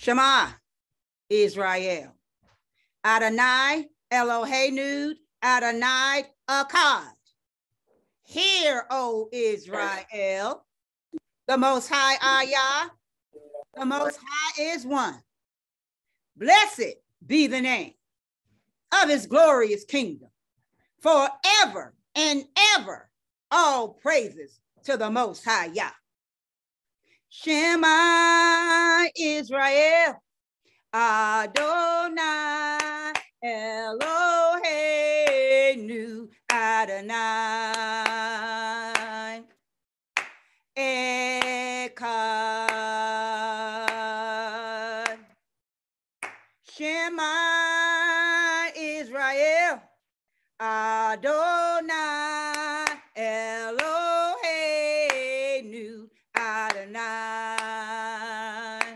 Shema Israel. Adonai Eloheinu Adonai Akkad. Hear, O Israel, the Most High Ayah, the Most High is one. Blessed be the name of his glorious kingdom, forever and ever. All praises to the Most High Yah. Shema Israel, Adonai Eloheinu Adonai Echad. Shema Israel, Adonai Eloheinu Adonai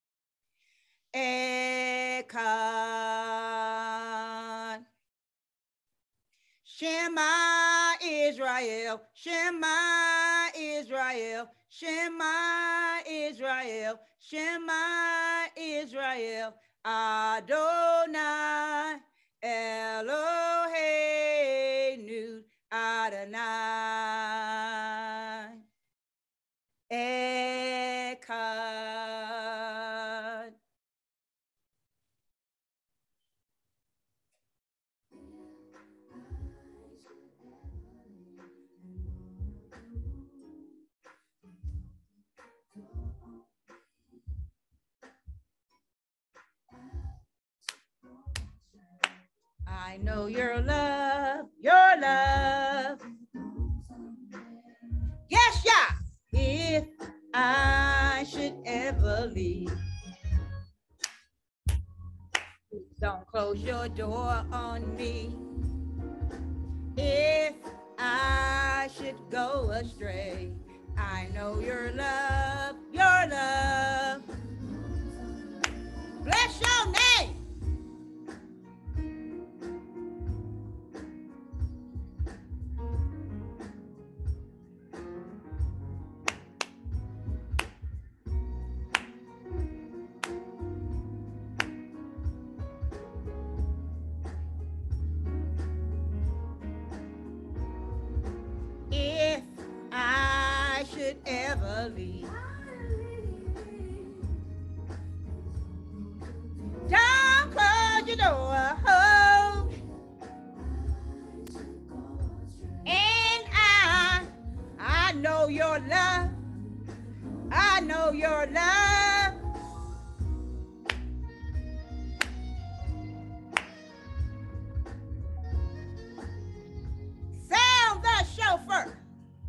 Echad. Shema Israel, Shema Israel, Shema Israel, Shema Israel, Adonai Eloheinu Adonai Echad. I know your love, your love. Yes, Yah. If I should ever leave, don't close your door on me. If I should go astray, I know your love, your love. Bless your name. If I should ever leave, don't close your door. Oh. And I know your love. I know your love. Sound the shofar.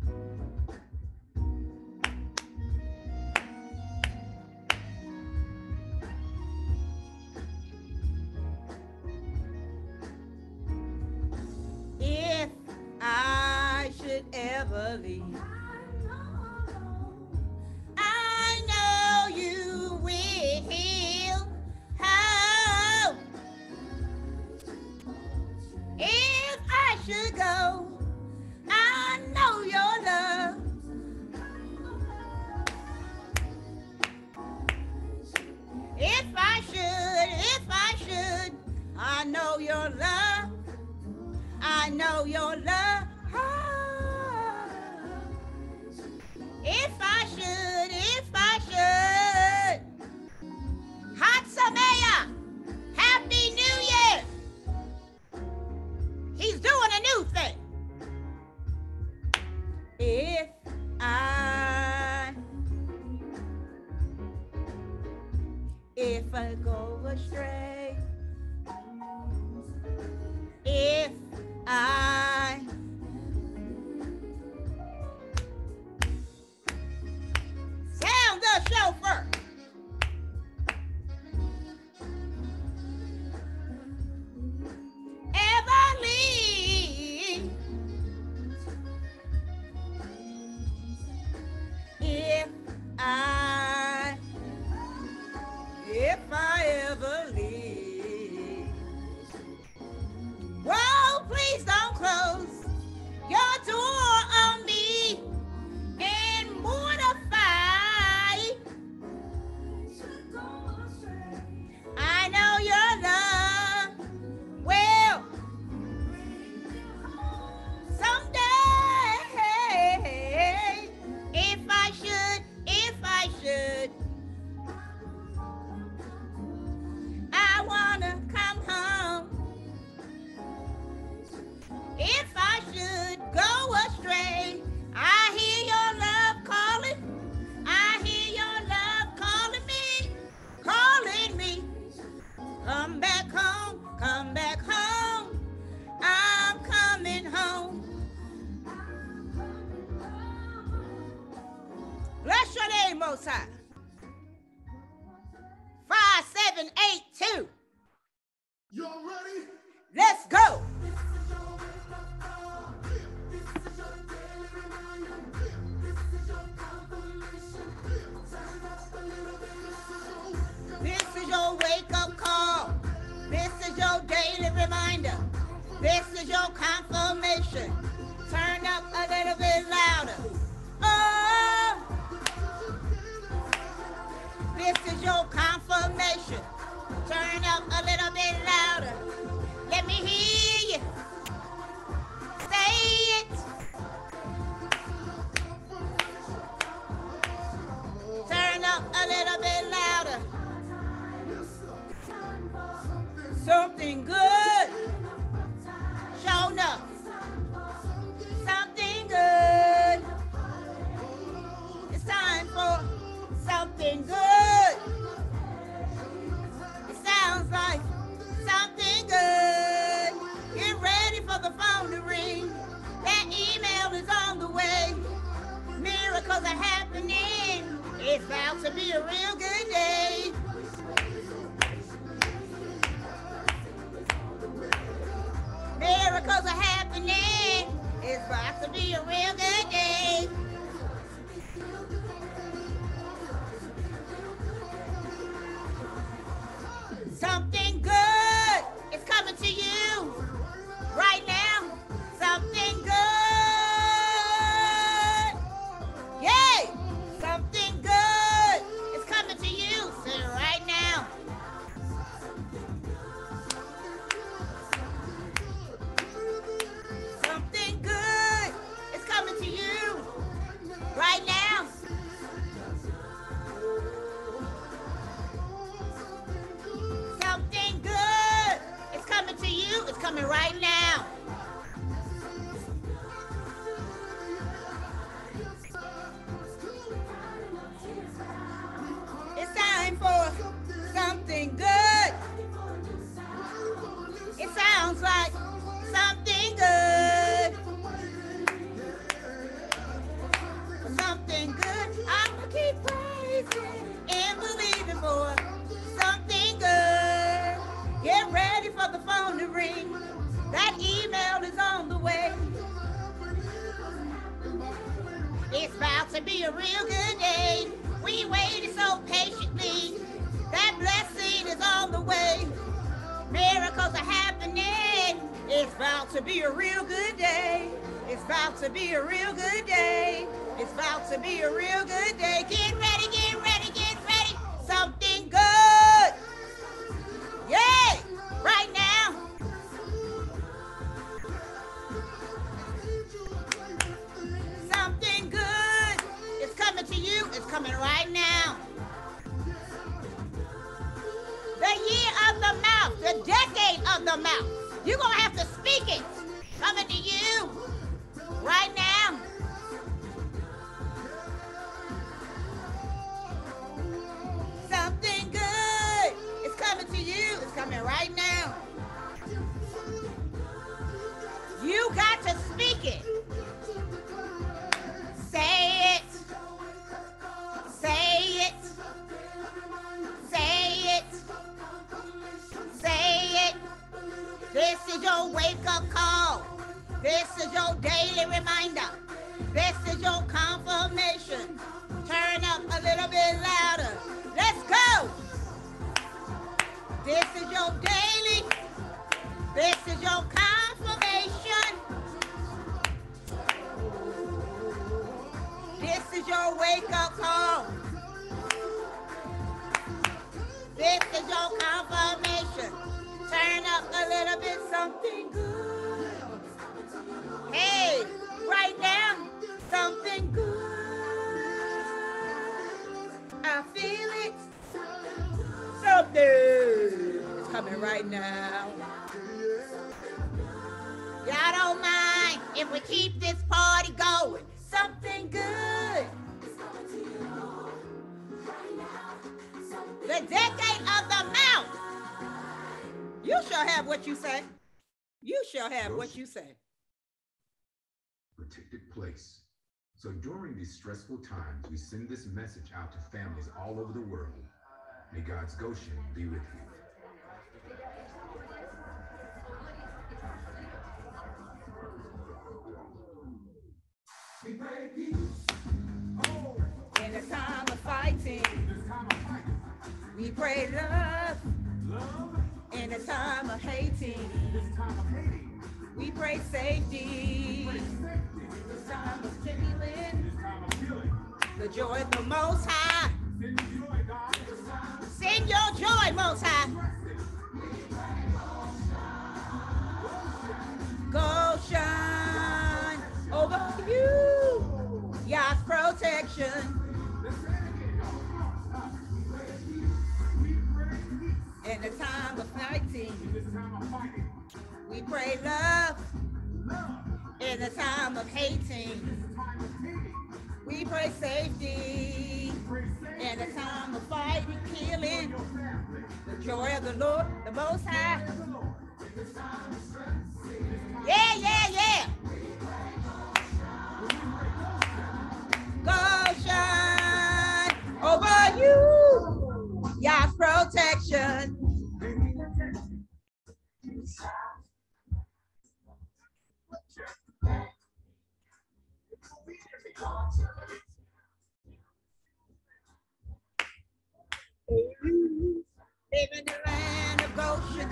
If I should ever leave, I know you will. Oh. If I should go, I know your love. If I should, I know your love. I know your love. If I should. Hot Sameah. Happy New Year. He's doing a new thing. If I go astray, if I sound the shofar. Ever leave, if I ever leave. more time. 5, 7, 8, 2. Y'all ready? Let's go. This is your wake-up call. This is your daily reminder. This is your confirmation. Turn up a little bit louder. Oh! This is your confirmation. Turn up a little bit louder. Let me hear you. Say it. Turn up a little bit louder. Something good. Show up. Something good. It's time for something good. It sounds like something good. Get ready for the phone to ring. That email is on the way. Miracles are happening. It's about to be a real good day. Miracles are happening. It's about to be a real good day. Something good is coming to you right now. Something good. Yay! Something good is coming to you. Say it right now. Something good is coming to you right now. Something good is coming to you. It's coming right now. It's time for something good. It sounds like something good. Something good. I'm gonna keep praising and believing for something good. Get ready for the phone to ring. That email is on the way. It's about to be a real good day. We waited so patiently. That blessing is on the way. Miracles are happening. It's about to be a real good day. It's about to be a real good day. It's about to be a real good day. Get ready, get ready, get ready. Something good. Yay! Right now. Something good is coming to you. It's coming right now. The year of the mouth, the decade of the mouth. You're going to have to speak it. Coming to you right now. Something good is coming to you. It's coming right now. You got to speak it. Say it. Say it. Say it. Say it. This is your wake-up call. This is your daily reminder. This is your confirmation. Turn up a little bit louder. Let's go. This is your daily. This is your confirmation. This is your wake-up call. This is your confirmation. Turn up a little bit, something good. Hey, right now, something good. I feel it. Something is coming right now. Y'all don't mind if we keep this party going. Something good. The decade of the mouth. You shall have what you say. You shall have what you say. Protected place. So during these stressful times, we send this message out to families all over the world. May God's Goshen be with you. We pray peace. In the time of fighting, we pray love. In the time of hating, we pray safety. This time of healing, the joy of the Most High. Send your joy, Most High. Goshen over you, Yah's protection. In the time of fighting, we pray love. In the time of hating, we pray safety. In the time of fighting, healing, the joy of the Lord, the Most High. Yeah, yeah, yeah. Goshen over you, Yah's protection. Live in the land of Goshen.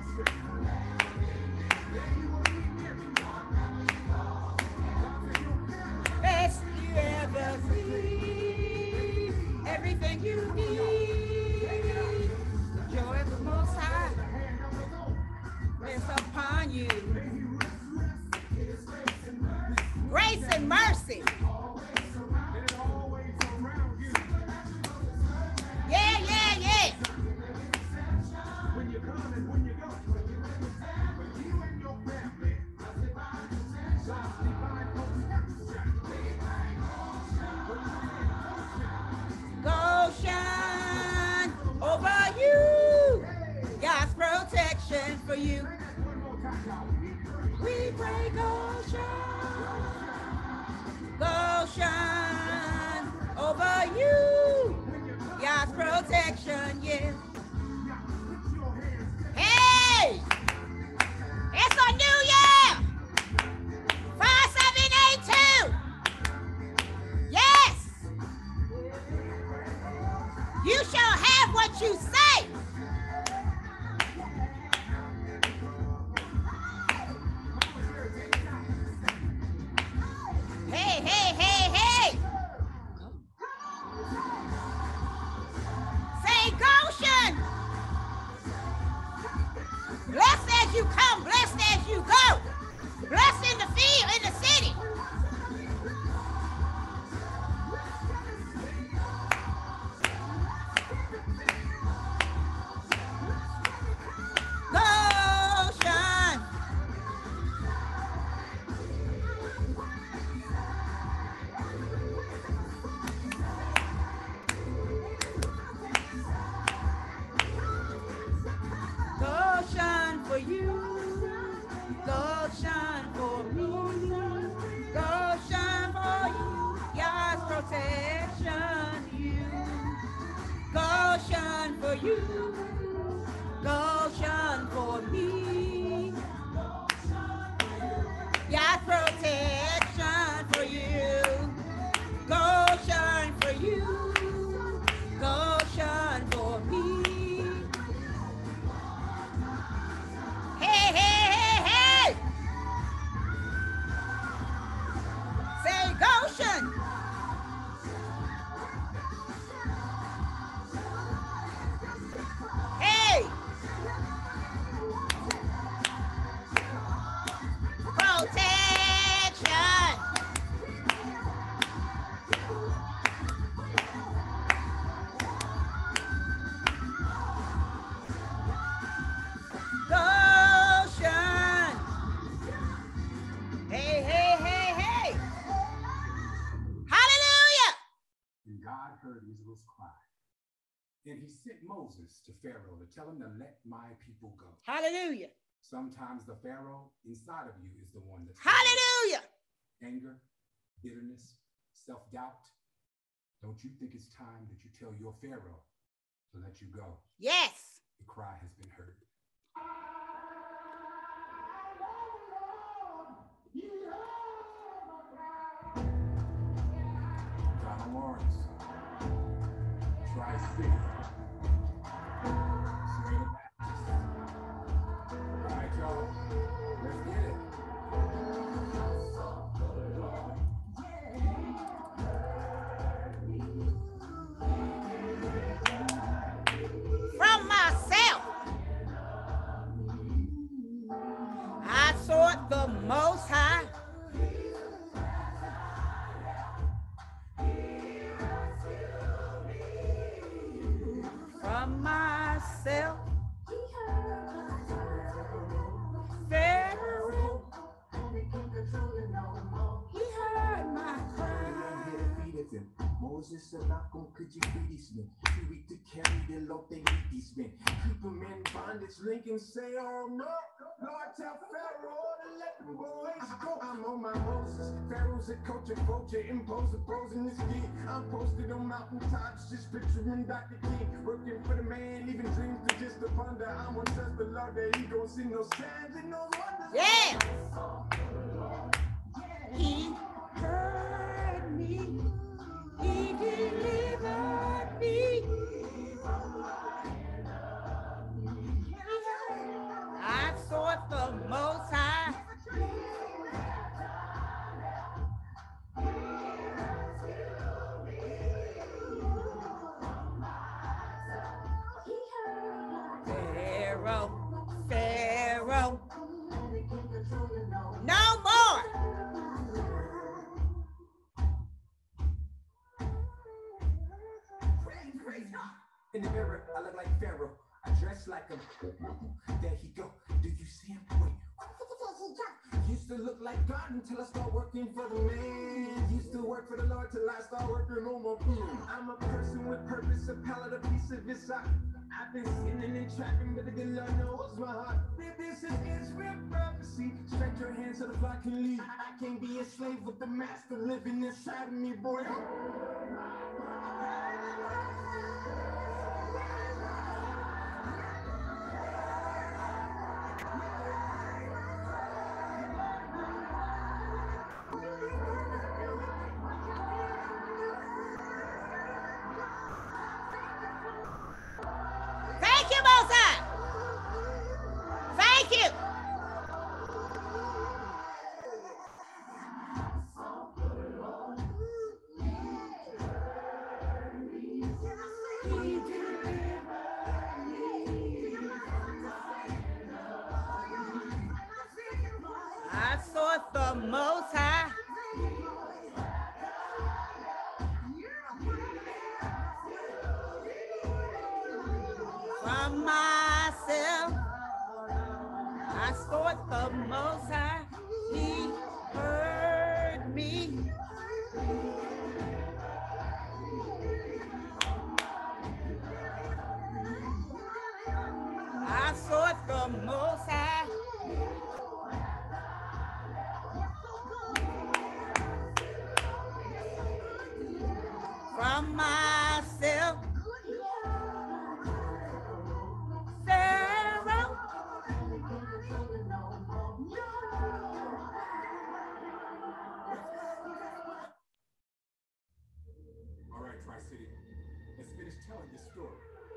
Best you ever see. Everything you need. The joy of the Most High rests upon you. Grace and mercy. Yeah, yeah, yeah. Goshen over you, God's protection for you. We pray Goshen, Goshen over you, God's protection, yeah. Hey, it's a new year, 5782. Yes. You shall have what you say. Hey, hey, hey, hey. Say Goshen. Blessed as you come, blessed as you go. Blessed in the field, in the city. Goshen. Goshen for you. Goshen for me. Goshen for you. God's protection, you. Goshen for you. Goshen for me. God's protection for you. Goshen for you. Goshen for me. Hey, hey, hey, hey. Say Goshen. Hey. Protection. Goshen. Hey, hey, hey, hey. Hallelujah. And God heard Israel's cry. And he sent Moses to Pharaoh to tell him to let my people go. Hallelujah. Sometimes the Pharaoh inside of you is the one that's Hallelujah. anger, bitterness, self-doubt, don't you think it's time that you tell your Pharaoh to let you go? Yes. The cry has been heard. Donald Lawrence, Tri-City, Serena Baptist. All right, y'all, let's get it. From myself, I sought the Most High. From myself, Pharaoh, he heard my cry. Moses and Malcolm, could you free these men? Too weak to carry the load, they need these men. Keep them in bondage. Lincoln say, oh no, Lord, tell Pharaoh to let them boys go. I'm on my Moses. Pharaoh's a culture, vulture, impose opposing this king. I'm posted on mountaintops, just picturing Dr. King. Working for the man, leaving dreams to just to ponder. I'm gonna trust the Lord that he gon' see no signs and no wonders. Yeah. He heard me. He delivered me. I sought the Most High. Pharaoh, Pharaoh, no more. In the mirror, I look like Pharaoh. I dress like him. There he go. Do you see him? Wait. Used to look like God until I start working for the man. Used to work for the Lord till I start working on my food. I'm a person with purpose, a palette, a piece of his eye. I've been sinning and trapping, but the good Lord knows my heart. This is Israel prophecy. Stretch your hands so the flock can leave. I can't be a slave with the master living inside of me, boy. Thank you, Most High. Thank you. I sought the Most High. From myself, I sought the Most High. He heard me. I sought the Most High. From myself, Pharaoh. All right, Tri-City, let's finish telling this story.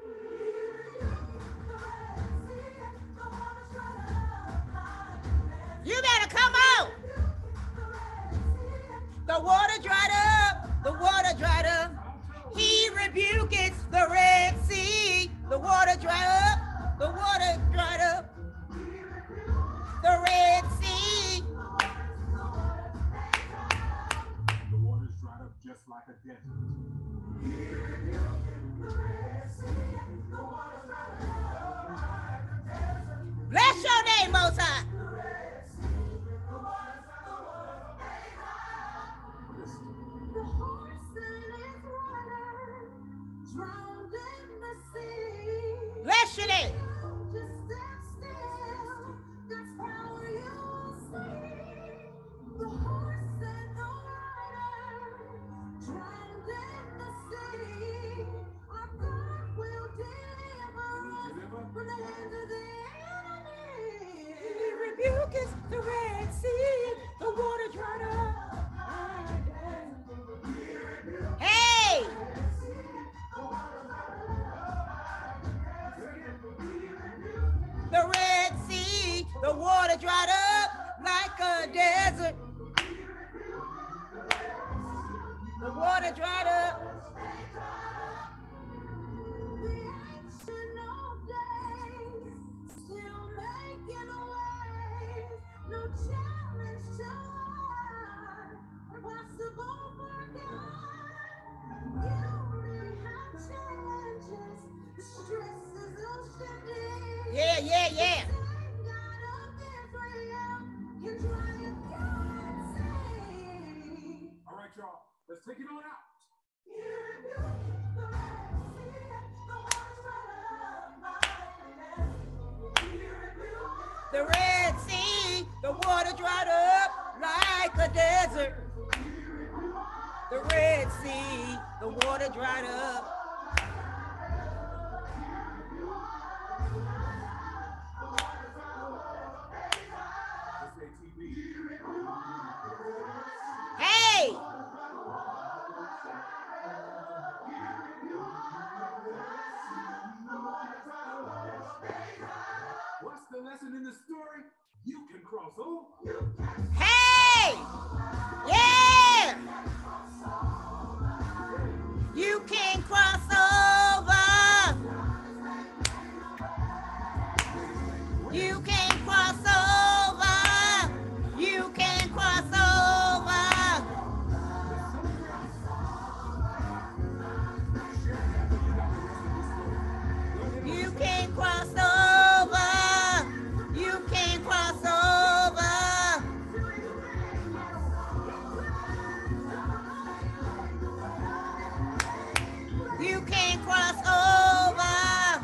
You better come on. The water dried up. The water dried up. He rebuketh the Red Sea. The water dried up. The water dried up. The Red Sea. The waters dried up just like a desert. Bless your name, Most High. Bless your name. yeah, yeah. All right, y'all. Let's take it on out. The Red Sea, the water dried up like a desert. The Red Sea, the water dried up. Hey! What's the lesson in the story? You can cross over. Hey! Yeah! You can cross over. You can cross over. You can cross over. You can cross over. You can cross over. You can cross over.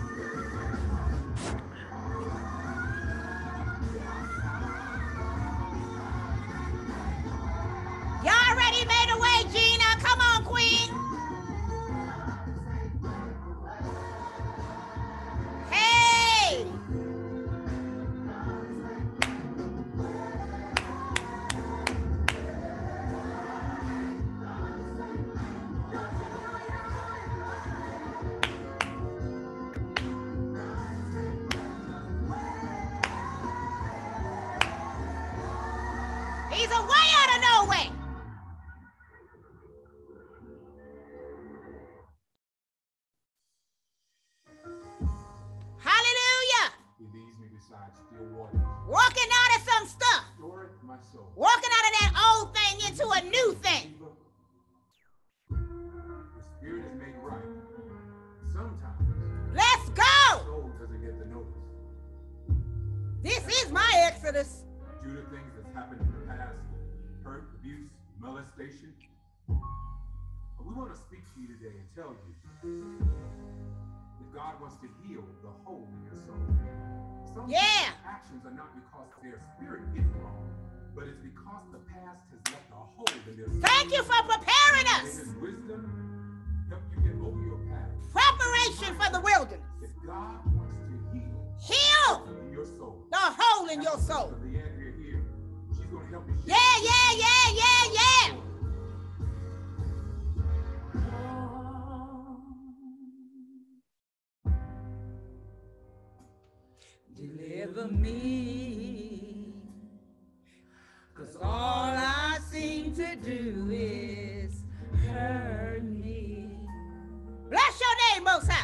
Y'all already made a way, Gina. Come on, Queen. Hey! He's a way out of no way. Hallelujah. He leads me beside still waters. Walking out of some stuff. Restore my soul. Walking out of that old thing into a new thing. The spirit is made right. Sometimes Let's the go. soul doesn't get the notice. This is my Exodus. Due to things that's happened in the past, hurt, abuse, molestation. But we want to speak to you today and tell you that God wants to heal the hole in your soul. Some Yeah. people's actions are not because their spirit is wrong, but it's because the past has left a hole in their soul. Thank you for preparing May us. His wisdom help you get over your past. Preparation for the wilderness. If God wants to Heal heal your soul, the hole in your soul. Leandria here, she's going to help you. Yeah, yeah, yeah, yeah, yeah. Deliver me, 'cause all I seem to do is hurt me. Bless your name, Most High.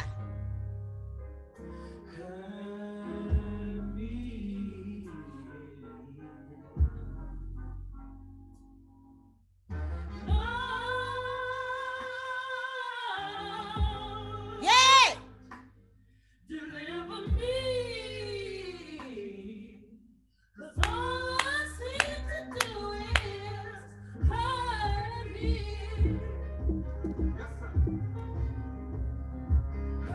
Hurt me. Yeah. Deliver me, 'cause all I seem to do is hurt me. Yes, sir.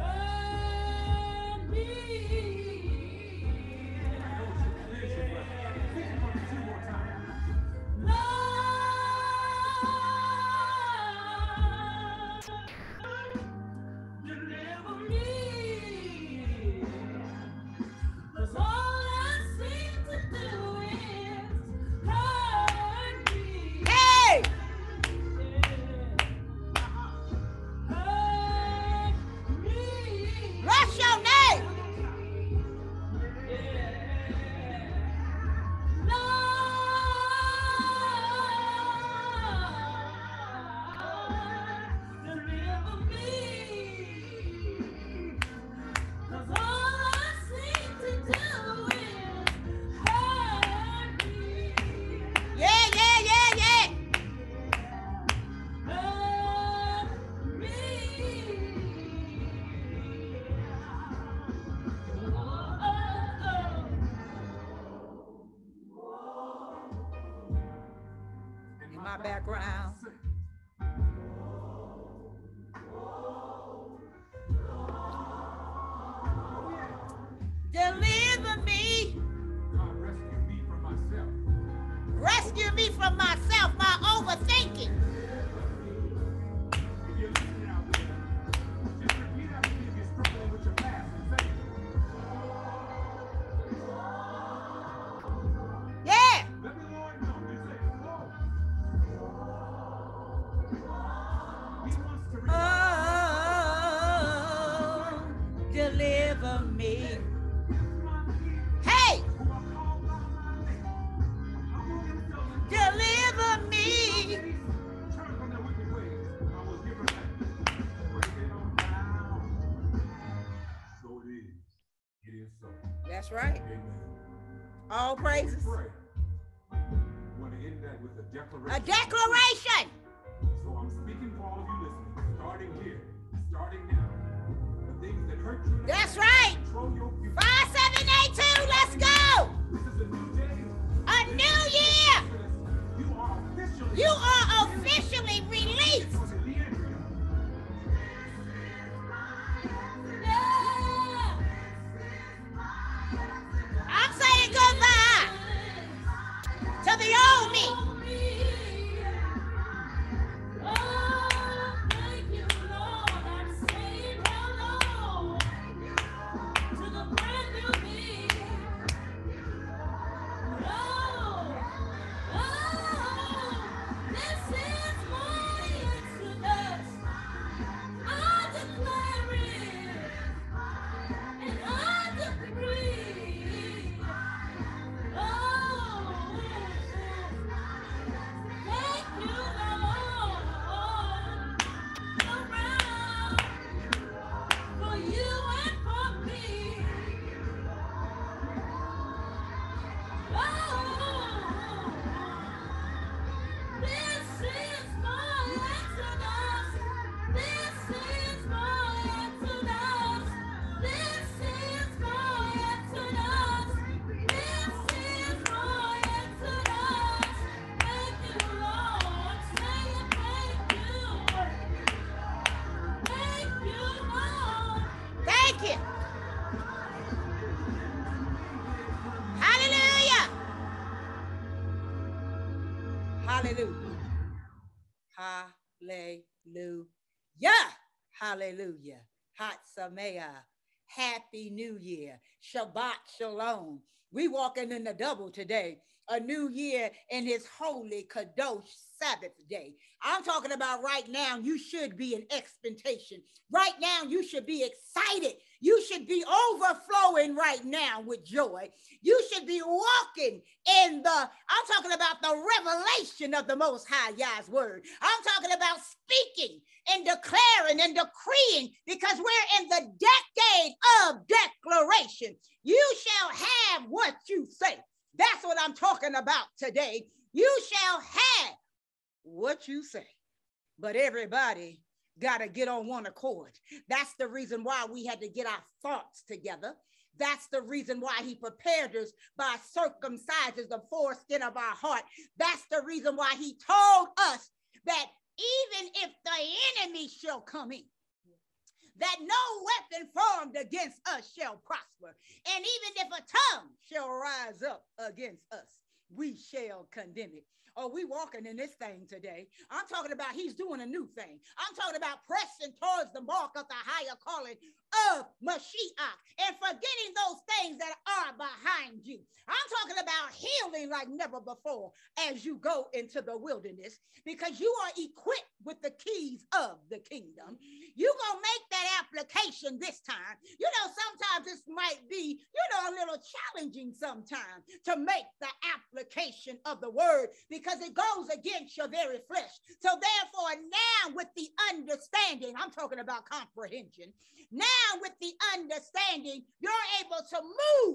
my background. Deliver me. God, rescue me from myself. Rescue me from myself, my overthinking. If you're listening out there, just repeat after me if you're struggling with your past and say, Yeah. let the Lord know. Just say, He wants to Oh, deliver me. Hey, deliver me. turn from their wicked ways. I will give her back. Break it on down. So it is. It is so. That's right. Amen. All praises. Pray. I want to end that with a declaration. A declaration. So I'm speaking for all of you listening, starting here, starting now. The things that hurt you. That's right. Control your future. 5782, let's go. This is a new day. A new year. You are officially You are officially released. I'm saying goodbye to the old me. Thank you. Hallelujah. Hallelujah. Hallelujah. Hallelujah. Hatsameah. Happy New Year. Shabbat Shalom. We walking in the double today. A new year in his holy Kadosh Sabbath day. I'm talking about right now, you should be in expectation. Right now, you should be excited. You should be overflowing right now with joy. You should be walking in I'm talking about the revelation of the Most High Yah's word. I'm talking about speaking and declaring and decreeing, because we're in the decade of declaration. You shall have what you say. That's what I'm talking about today. You shall have what you say. But everybody got to get on one accord. That's the reason why we had to get our thoughts together. That's the reason why he prepared us by circumcises the foreskin of our heart. That's the reason why he told us that even if the enemy shall come in, that no weapon formed against us shall prosper. And even if a tongue shall rise up against us, we shall condemn it. Oh, we walking in this thing today. I'm talking about he's doing a new thing. I'm talking about pressing towards the mark of the higher calling of Mashiach and forgetting those things that are behind you. I'm talking about healing like never before as you go into the wilderness, because you are equipped with the keys of the kingdom. You're going to make that application this time. You know, sometimes this might be, a little challenging sometimes to make the application of the word, because it goes against your very flesh. So therefore, now with the understanding, I'm talking about comprehension. Now with the understanding, you're able to move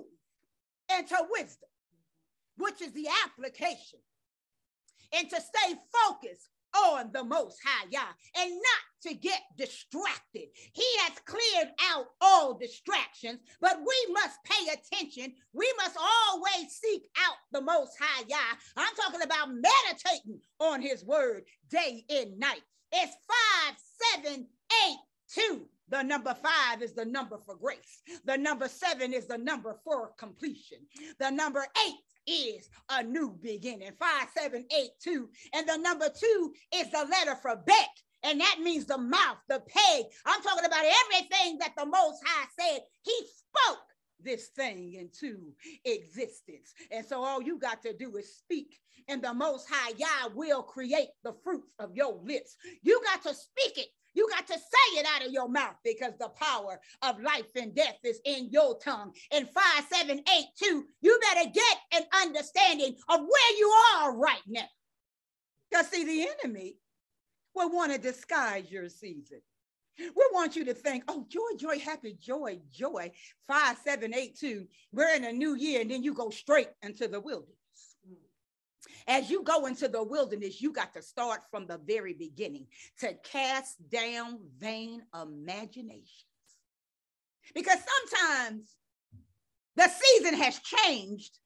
into wisdom, which is the application, and to stay focused on the Most High Yah and not to get distracted. He has cleared out all distractions, but we must pay attention. We must always seek out the Most High Yah. I'm talking about meditating on his word day and night. It's 5, 7, 8, 2. The number 5 is the number for grace. The number 7 is the number for completion. The number 8 is a new beginning. 5, 7, 8, 2. And the number 2 is the letter for bet. And that means the mouth, the peg. I'm talking about everything that the Most High said. He spoke this thing into existence. And so all you got to do is speak, and the Most High Yah will create the fruits of your lips. You got to speak it. You got to say it out of your mouth, because the power of life and death is in your tongue. And 5, 7, 8, 2, you better get an understanding of where you are right now. Because see, the enemy will want to disguise your season. We want you to think, oh, joy, joy, happy, joy, joy. 5, 7, 8, 2. We're in a new year, and then you go straight into the wilderness. As you go into the wilderness, you got to start from the very beginning to cast down vain imaginations. Because sometimes the season has changed,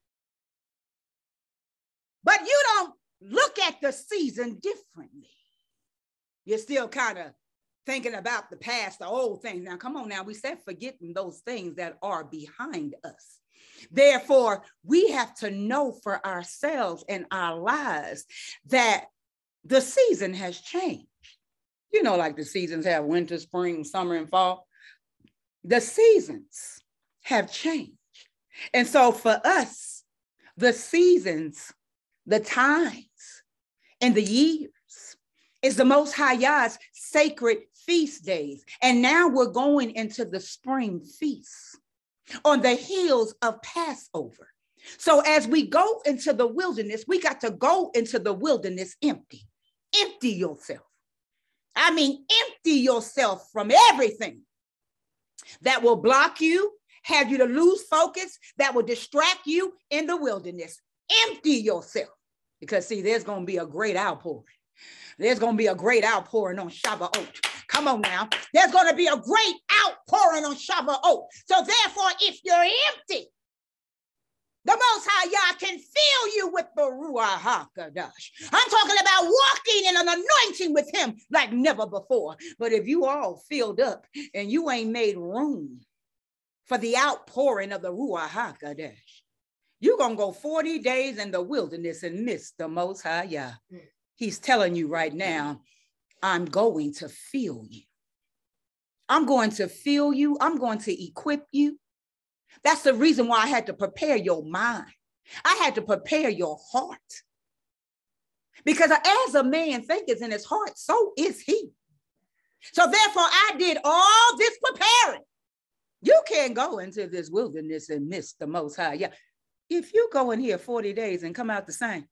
but you don't look at the season differently. You're still kind of thinking about the past, the old things. Now, come on now, we said forgetting those things that are behind us. Therefore, we have to know for ourselves and our lives that the season has changed. You know, like the seasons have winter, spring, summer, and fall. The seasons have changed. And so for us, the seasons, the times, and the years is the Most High Yah's sacred feast days. And now we're going into the spring feasts on the heels of Passover. So as we go into the wilderness, we got to go into the wilderness empty. Empty yourself. I mean, empty yourself from everything that will block you, have you to lose focus, that will distract you in the wilderness. Empty yourself. Because see, there's going to be a great outpouring. There's going to be a great outpouring on Shavuot. Come on now. There's going to be a great outpouring on Shavuot. So therefore, if you're empty, the Most High Yah can fill you with the Ruach HaKodesh. I'm talking about walking in an anointing with him like never before. But if you all filled up and you ain't made room for the outpouring of the Ruach HaKodesh, you're going to go 40 days in the wilderness and miss the Most High Yah. He's telling you right now, I'm going to fill you. I'm going to fill you. I'm going to equip you. That's the reason why I had to prepare your mind. I had to prepare your heart. Because as a man thinketh in his heart, so is he. So therefore, I did all this preparing. You can't go into this wilderness and miss the Most High. Yeah. If you go in here 40 days and come out the same,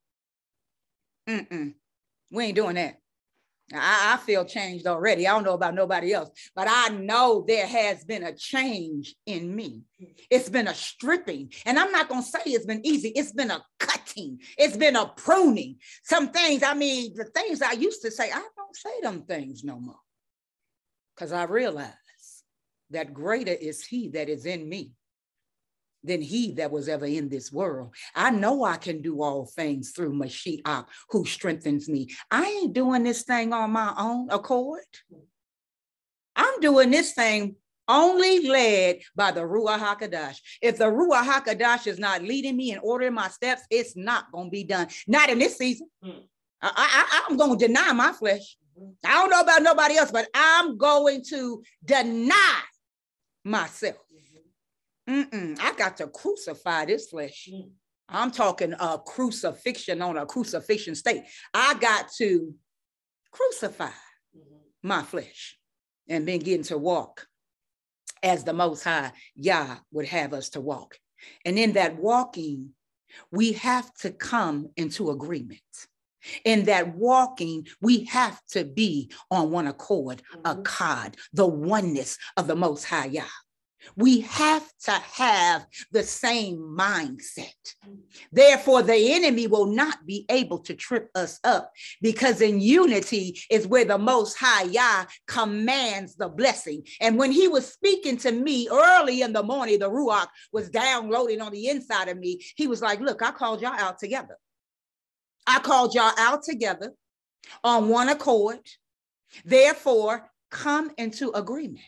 we ain't doing that. I feel changed already. I don't know about nobody else, but I know there has been a change in me. It's been a stripping. And I'm not going to say it's been easy. It's been a cutting. It's been a pruning. Some things, I mean, the things I used to say, I don't say them things no more. Because I realize that greater is he that is in me than he that was ever in this world. I know I can do all things through Mashiach, who strengthens me. I ain't doing this thing on my own accord. I'm doing this thing only led by the Ruach HaKodesh. If the Ruach HaKodesh is not leading me and ordering my steps, it's not going to be done. Not in this season. I'm going to deny my flesh. I don't know about nobody else, but I'm going to deny myself. I got to crucify this flesh. I'm talking a crucifixion on a crucifixion state. I got to crucify my flesh and then getting to walk as the Most High Yah would have us to walk. And in that walking, we have to come into agreement. In that walking, we have to be on one accord, akkad, the oneness of the Most High Yah. We have to have the same mindset. Therefore, the enemy will not be able to trip us up, because in unity is where the Most High Yah commands the blessing. And when he was speaking to me early in the morning, the Ruach was downloading on the inside of me. He was like, look, I called y'all out together. I called y'all out together on one accord. Therefore, come into agreement.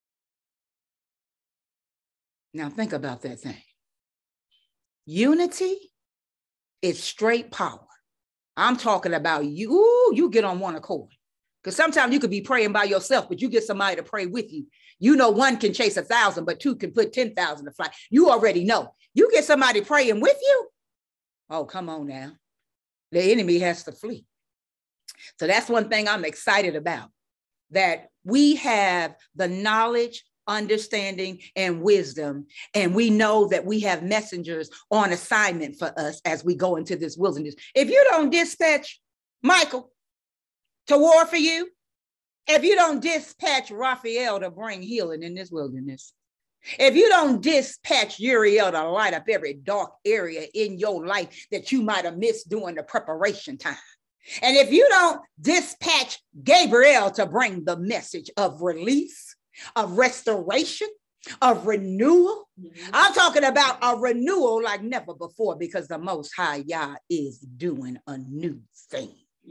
Now think about that thing. Unity is straight power. I'm talking about you get on one accord. Because sometimes you could be praying by yourself, but you get somebody to pray with you. You know, one can chase 1,000, but two can put 10,000 to fly. You already know. You get somebody praying with you. Oh, come on now. The enemy has to flee. So that's one thing I'm excited about, that we have the knowledge, understanding, and wisdom. And we know that we have messengers on assignment for us as we go into this wilderness. If you don't dispatch Michael to war for you, if you don't dispatch Raphael to bring healing in this wilderness, if you don't dispatch Uriel to light up every dark area in your life that you might have missed during the preparation time, and if you don't dispatch Gabriel to bring the message of release, of restoration, of renewal. I'm talking about a renewal like never before, because the Most High Yah is doing a new thing.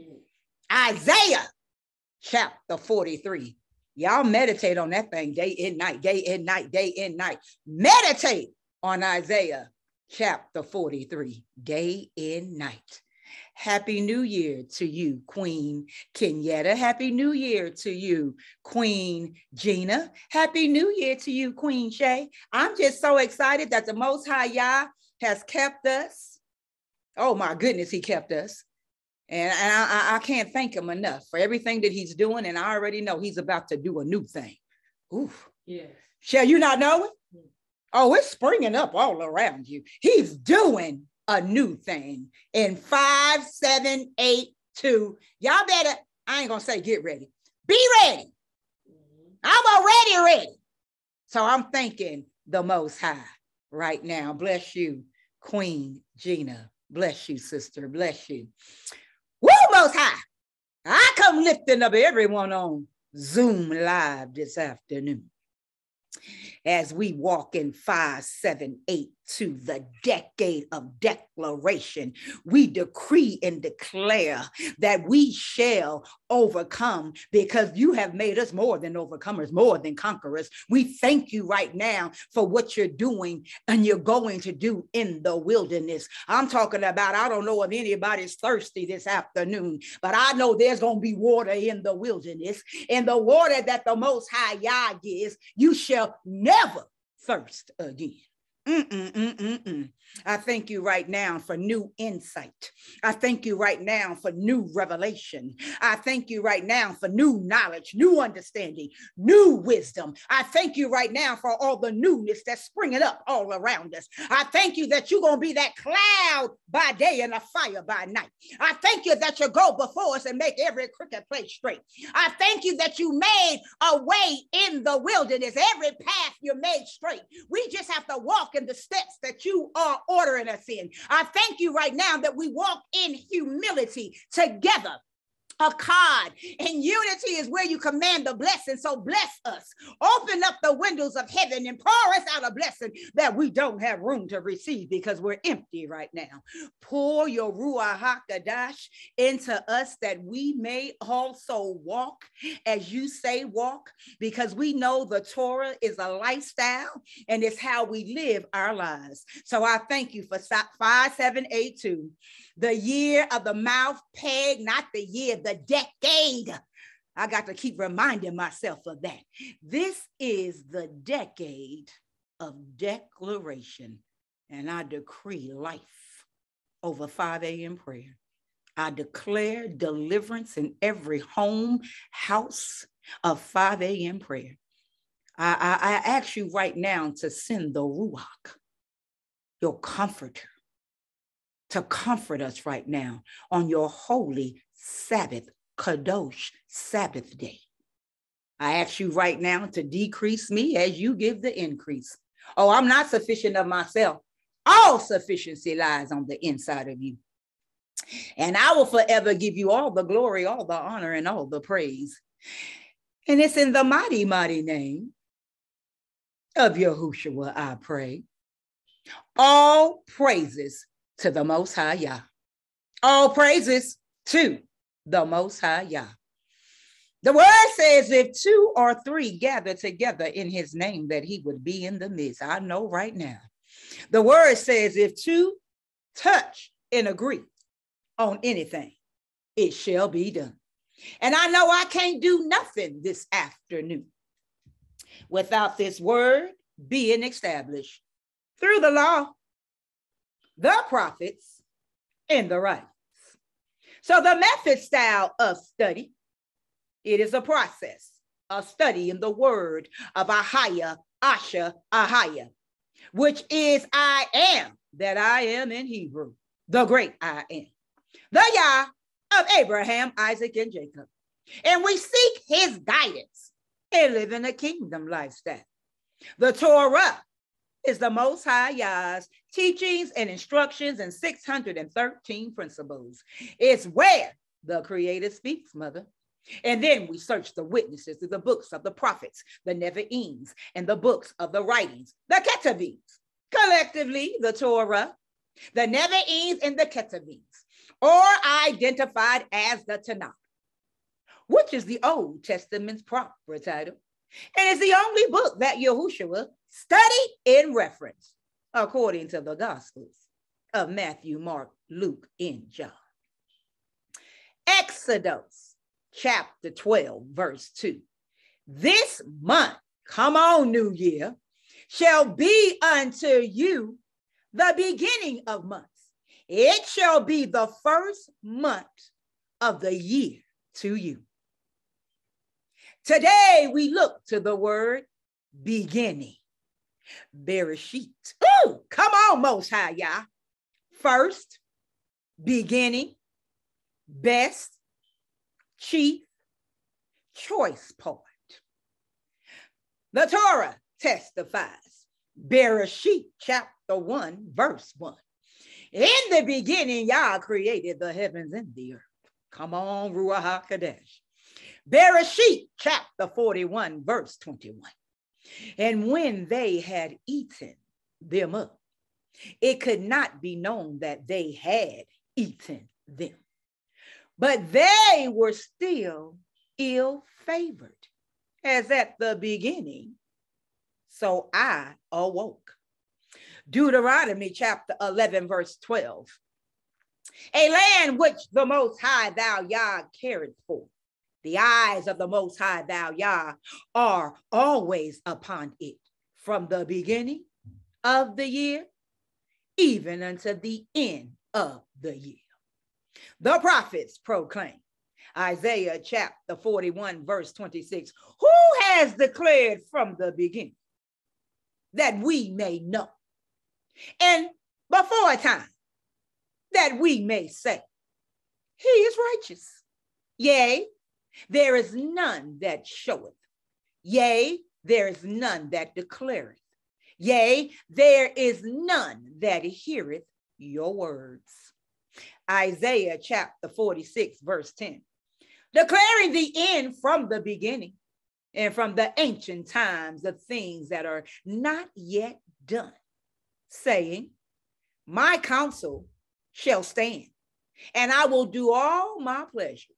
Isaiah chapter 43. Y'all meditate on that thing day and night, day and night, day and night. Meditate on Isaiah chapter 43, day and night. Happy New Year to you, Queen Kenyatta. Happy New Year to you, Queen Gina. Happy New Year to you, Queen Shay. I'm just so excited that the Most High Yah has kept us. Oh my goodness, he kept us. And I can't thank him enough for everything that he's doing. And I already know he's about to do a new thing. Oof. Yes. Shall you not know it? Oh, it's springing up all around you. He's doing a new thing in 5, 7, 8, 2. Y'all better, I ain't gonna say get ready. Be ready. I'm already ready. So I'm thanking the Most High right now. Bless you, Queen Gina. Bless you, sister. Bless you. Woo, Most High. I come lifting up everyone on Zoom Live this afternoon as we walk in 5, 7, 8 to the decade of declaration. We decree and declare that we shall overcome, because you have made us more than overcomers, more than conquerors. We thank you right now for what you're doing and you're going to do in the wilderness. I'm talking about, I don't know if anybody's thirsty this afternoon, but I know there's going to be water in the wilderness, and the water that the Most High Yah gives, you shall never thirst again. I thank you right now for new insight. I thank you right now for new revelation. I thank you right now for new knowledge, new understanding, new wisdom. I thank you right now for all the newness that's springing up all around us. I thank you that you're going to be that cloud by day and a fire by night. I thank you that you go before us and make every crooked place straight. I thank you that you made a way in the wilderness. Every path you made straight. We just have to walk in the steps that you are ordering us in. I thank you right now that we walk in humility together. Akkad and unity is where you command the blessing. So bless us. Open up the windows of heaven and pour us out a blessing that we don't have room to receive because we're empty right now. Pour your Ruach HaKodesh into us that we may also walk as you say walk, because we know the Torah is a lifestyle and it's how we live our lives. So I thank you for 5782. The year of the mouth peg, not the year, the decade. I got to keep reminding myself of that. This is the decade of declaration. And I decree life over 5 a.m. prayer. I declare deliverance in every home, house of 5 a.m. prayer. I ask you right now to send the Ruach, your comforter, to comfort us right now on your holy Sabbath, Kadosh Sabbath day. I ask you right now to decrease me as you give the increase. Oh, I'm not sufficient of myself. All sufficiency lies on the inside of you. And I will forever give you all the glory, all the honor, and all the praise. And it's in the mighty, mighty name of Yahushua, I pray. All praises to the Most High Yah. All praises to the Most High Yah. The word says if 2 or 3 gather together in his name, that he would be in the midst. I know right now. The word says if 2 touch and agree on anything, it shall be done. And I know I can't do nothing this afternoon without this word being established through the law, the prophets, and the writings. So the method style of study, it is a process, a study in the word of Ahia, Asha, Ahia, which is I am that I am in Hebrew, the great I am, the Yah of Abraham, Isaac, and Jacob. And we seek his guidance and live in a kingdom lifestyle. The Torah is the Most High Yah's teachings and instructions and 613 principles. It's where the Creator speaks, mother. And then we search the witnesses of the books of the prophets, the Nevi'im, and the books of the writings, the Ketuvim, collectively the Torah, the Nevi'im, and the Ketuvim, or identified as the Tanakh, which is the Old Testament's proper title, and is the only book that Yahushua studied in reference, according to the Gospels of Matthew, Mark, Luke, and John. Exodus chapter 12, verse 2. This month, come on, New Year, shall be unto you the beginning of months. It shall be the first month of the year to you. Today, we look to the word beginning. Bereshit. Ooh, come on, Most High Yah. First, beginning, best, chief, choice part. The Torah testifies, Bereshit chapter 1, verse 1. In the beginning, Yah created the heavens and the earth. Come on, Ruach HaKodesh. Bereshit chapter 41, verse 21. And when they had eaten them up, it could not be known that they had eaten them. But they were still ill-favored, as at the beginning. So I awoke. Deuteronomy chapter 11, verse 12. A land which the Most High thou Yah cared for. The eyes of the Most High thou Yah are always upon it, from the beginning of the year, even unto the end of the year. The prophets proclaim, Isaiah chapter 41, verse 26, who has declared from the beginning that we may know, and before time that we may say, he is righteous. Yea, there is none that showeth. Yea, there is none that declareth. Yea, there is none that heareth your words. Isaiah chapter 46, verse 10. Declaring the end from the beginning and from the ancient times of things that are not yet done, saying, my counsel shall stand, and I will do all my pleasure.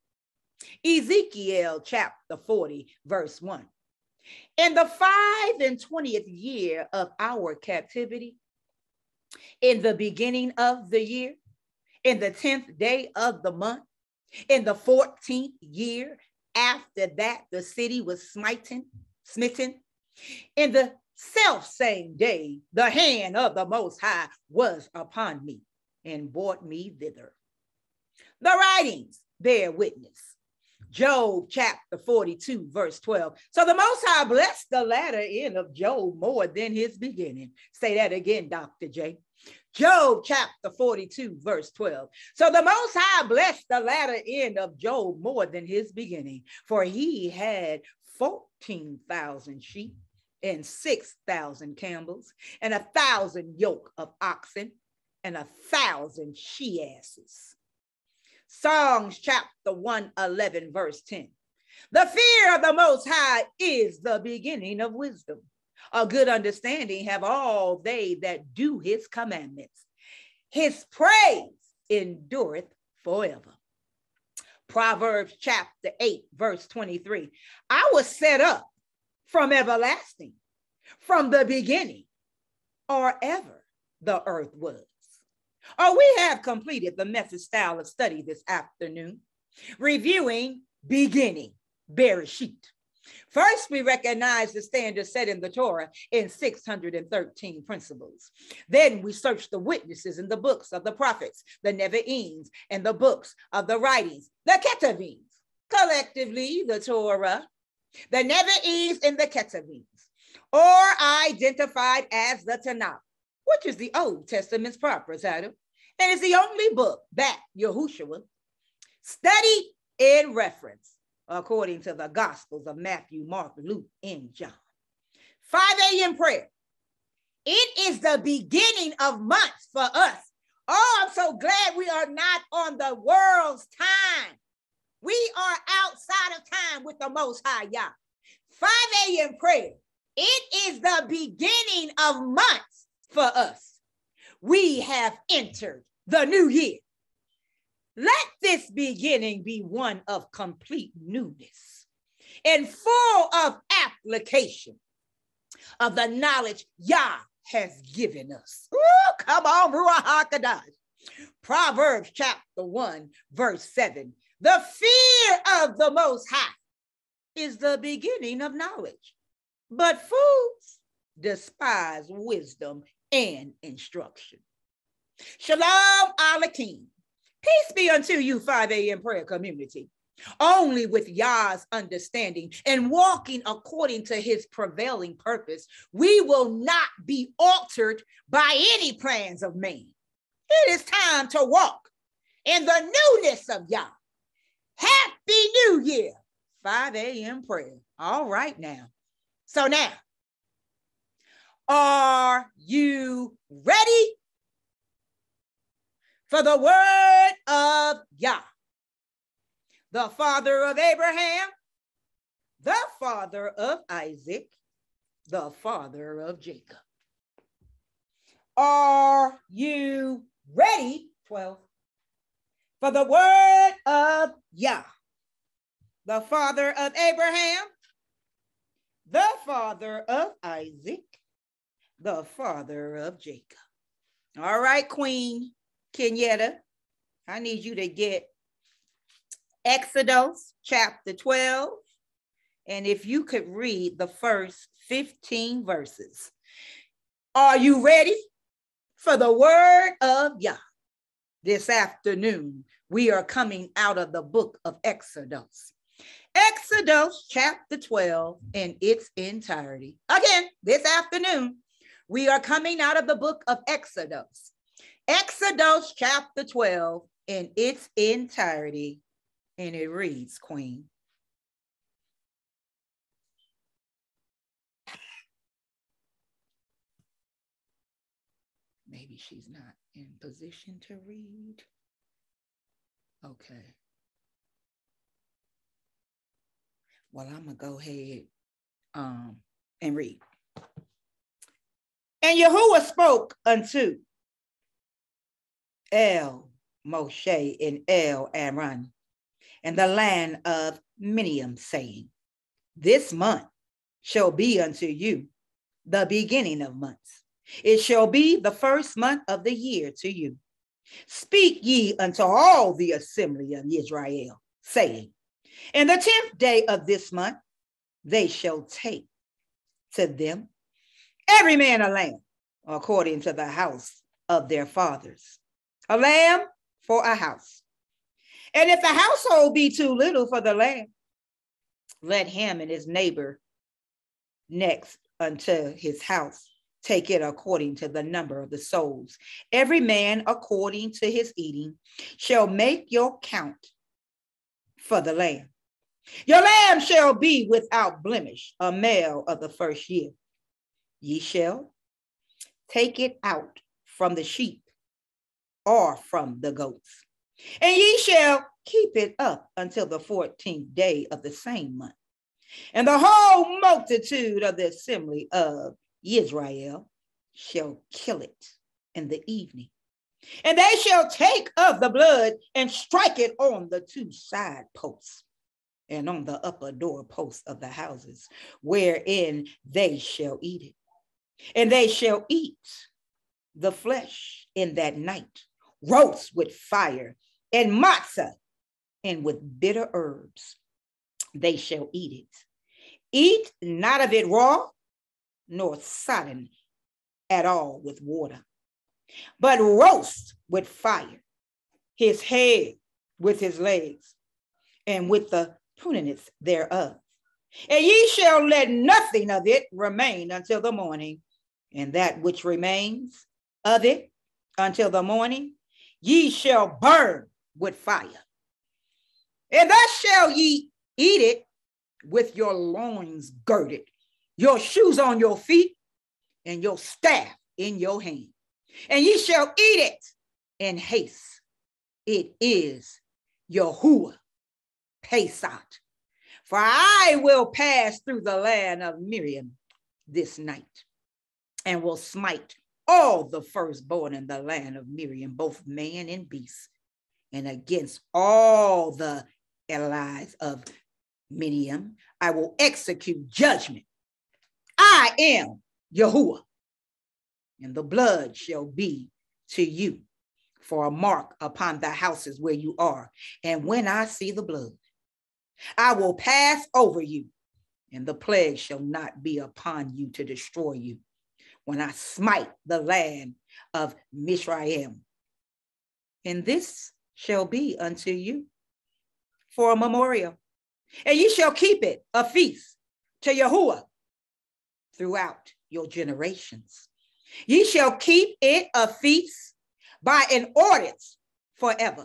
Ezekiel chapter 40, verse 1. In the 25th year of our captivity, in the beginning of the year, in the 10th day of the month, in the 14th year after that the city was smitten, in the selfsame day, the hand of the Most High was upon me and brought me thither. The writings bear witness Job chapter 42, verse 12. So the Most High blessed the latter end of Job more than his beginning. Say that again, Dr. J. Job chapter 42, verse 12. So the Most High blessed the latter end of Job more than his beginning, for he had 14,000 sheep and 6,000 camels and 1,000 yoke of oxen and 1,000 she-asses. Psalms chapter 111, verse 10. The fear of the Most High is the beginning of wisdom. A good understanding have all they that do his commandments. His praise endureth forever. Proverbs chapter 8, verse 23. I was set up from everlasting, from the beginning, or ever the earth was. We have completed the method style of study this afternoon, reviewing beginning, Bereshit. First, we recognize the standard set in the Torah in 613 principles. Then we search the witnesses in the books of the prophets, the Nevi'im, and the books of the writings, the Ketuvim, collectively the Torah, the Nevi'im, and the Ketuvim, or identified as the Tanakh, which is the Old Testament's proper title, and is the only book that Yahushua studied in reference according to the Gospels of Matthew, Mark, Luke, and John. 5 a.m. prayer. It is the beginning of months for us. Oh, I'm so glad we are not on the world's time. We are outside of time with the Most High Yah. 5 a.m. prayer. It is the beginning of months for us. We have entered the new year. Let this beginning be one of complete newness and full of application of the knowledge Yah has given us. Ooh, come on, Ruach HaKodesh. Proverbs chapter 1, verse 7. The fear of the Most High is the beginning of knowledge, but fools despise wisdom and instruction. Shalom Aleichem. Peace be unto you, 5 a.m. prayer community. Only with Yah's understanding and walking according to his prevailing purpose, we will not be altered by any plans of man. It is time to walk in the newness of Yah. Happy New Year, 5 a.m. prayer. All right now. So now, are you ready for the word of Yah, the father of Abraham, the father of Isaac, the father of Jacob? Are you ready, 12, for the word of Yah, the father of Abraham, the father of Isaac, the father of Jacob? All right, Queen Kenyatta, I need you to get Exodus chapter 12. And if you could read the first 15 verses. Are you ready for the word of Yah? This afternoon, we are coming out of the book of Exodus. Exodus chapter 12 in its entirety. Again, this afternoon, we are coming out of the book of Exodus. Exodus chapter 12 in its entirety. And it reads, Queen. Maybe she's not in position to read. Okay. Well, I'm going to go ahead and read. And Yahuwah spoke unto El Moshe and El Aaron and the land of Midian, saying, this month shall be unto you the beginning of months. It shall be the first month of the year to you. Speak ye unto all the assembly of Israel, saying, in the 10th day of this month, they shall take to them every man a lamb, according to the house of their fathers, a lamb for a house. And if the household be too little for the lamb, let him and his neighbor next unto his house take it according to the number of the souls. Every man according to his eating shall make your count for the lamb. Your lamb shall be without blemish, a male of the first year. Ye shall take it out from the sheep or from the goats, and ye shall keep it up until the 14th day of the same month. And the whole multitude of the assembly of Israel shall kill it in the evening. And they shall take of the blood and strike it on the two side posts and on the upper door posts of the houses, wherein they shall eat it. And they shall eat the flesh in that night, roast with fire and matzah, and with bitter herbs they shall eat it. Eat not of it raw, nor sodden at all with water, but roast with fire his head with his legs, and with the pruniness thereof. And ye shall let nothing of it remain until the morning, and that which remains of it until the morning ye shall burn with fire. And thus shall ye eat it with your loins girded, your shoes on your feet, and your staff in your hand. And ye shall eat it in haste. It is Yahuwah Pesach. For I will pass through the land of Miriam this night, and will smite all the firstborn in the land of Miriam, both man and beast, and against all the allies of Miriam, I will execute judgment. I am Yahuwah, and the blood shall be to you for a mark upon the houses where you are. And when I see the blood, I will pass over you, and the plague shall not be upon you to destroy you when I smite the land of Mizraim. And this shall be unto you for a memorial, and ye shall keep it a feast to Yahuwah throughout your generations. Ye shall keep it a feast by an ordinance forever.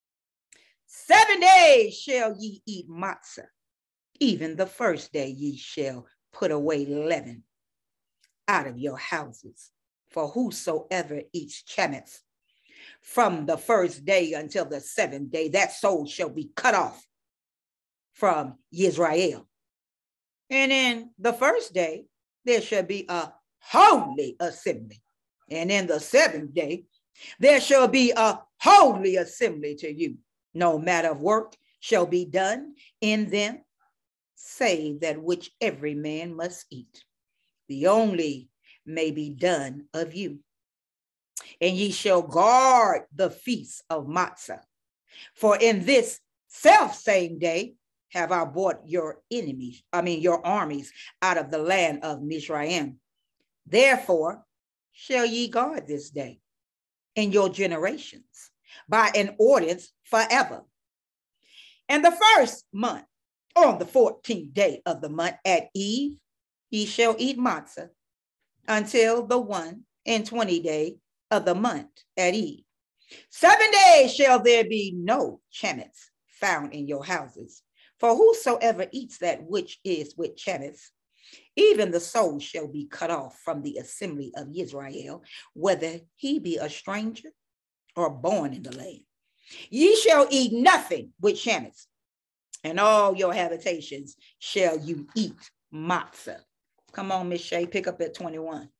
7 days shall ye eat matzah. Even the first day ye shall put away leaven out of your houses. For whosoever eats chametz from the first day until the 7th day, that soul shall be cut off from Israel. And in the first day, there shall be a holy assembly. And in the 7th day, there shall be a holy assembly to you. No matter of work shall be done in them, save that which every man must eat. The only may be done of you. And ye shall guard the feast of matzah. For in this self same day have I brought your armies out of the land of Mizraim. Therefore shall ye guard this day in your generations by an ordinance forever. And the first month, on the 14th day of the month at eve, ye shall eat matzah until the 21st day of the month at eve. 7 days shall there be no chametz found in your houses. For whosoever eats that which is with chametz, even the soul shall be cut off from the assembly of Israel, whether he be a stranger or born in the land. Ye shall eat nothing with chametz, and all your habitations shall you eat matzah. Come on, Miss Shay, pick up at 21.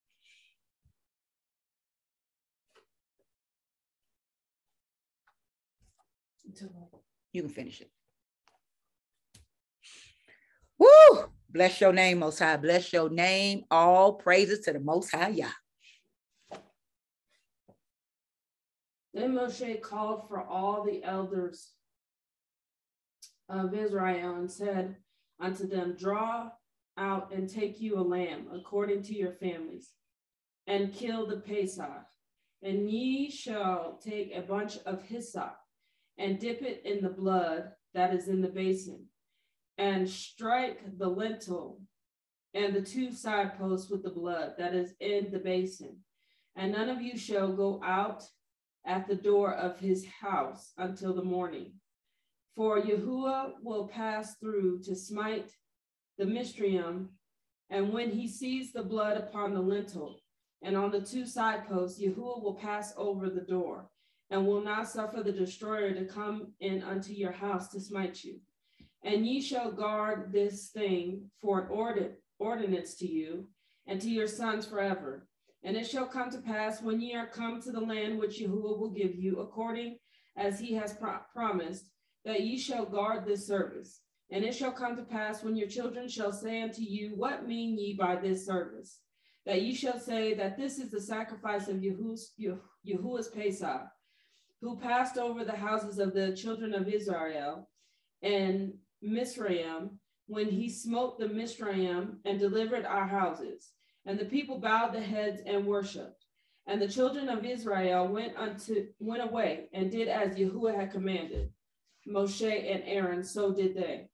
You can finish it. Woo! Bless your name, Most High. Bless your name. All praises to the Most High Yah. Then Moshe called for all the elders of Israel and said unto them, draw out and take you a lamb according to your families, and kill the Pesach. And ye shall take a bunch of hyssop and dip it in the blood that is in the basin, and strike the lintel and the 2 side posts with the blood that is in the basin. And none of you shall go out at the door of his house until the morning. For Yahuwah will pass through to smite the Mishraim, and when he sees the blood upon the lintel and on the 2 side posts, Yahuwah will pass over the door, and will not suffer the destroyer to come in unto your house to smite you. And ye shall guard this thing for an ordinance to you and to your sons forever. And it shall come to pass when ye are come to the land which Yahuwah will give you, according as he has promised, that ye shall guard this service. And it shall come to pass when your children shall say unto you, what mean ye by this service? That ye shall say that this is the sacrifice of Yahuwah's Pesach, who passed over the houses of the children of Israel and Mizraim, when he smote the Mizraim and delivered our houses. And the people bowed their heads and worshipped. And the children of Israel went away and did as Yahuwah had commanded Moshe and Aaron, so did they.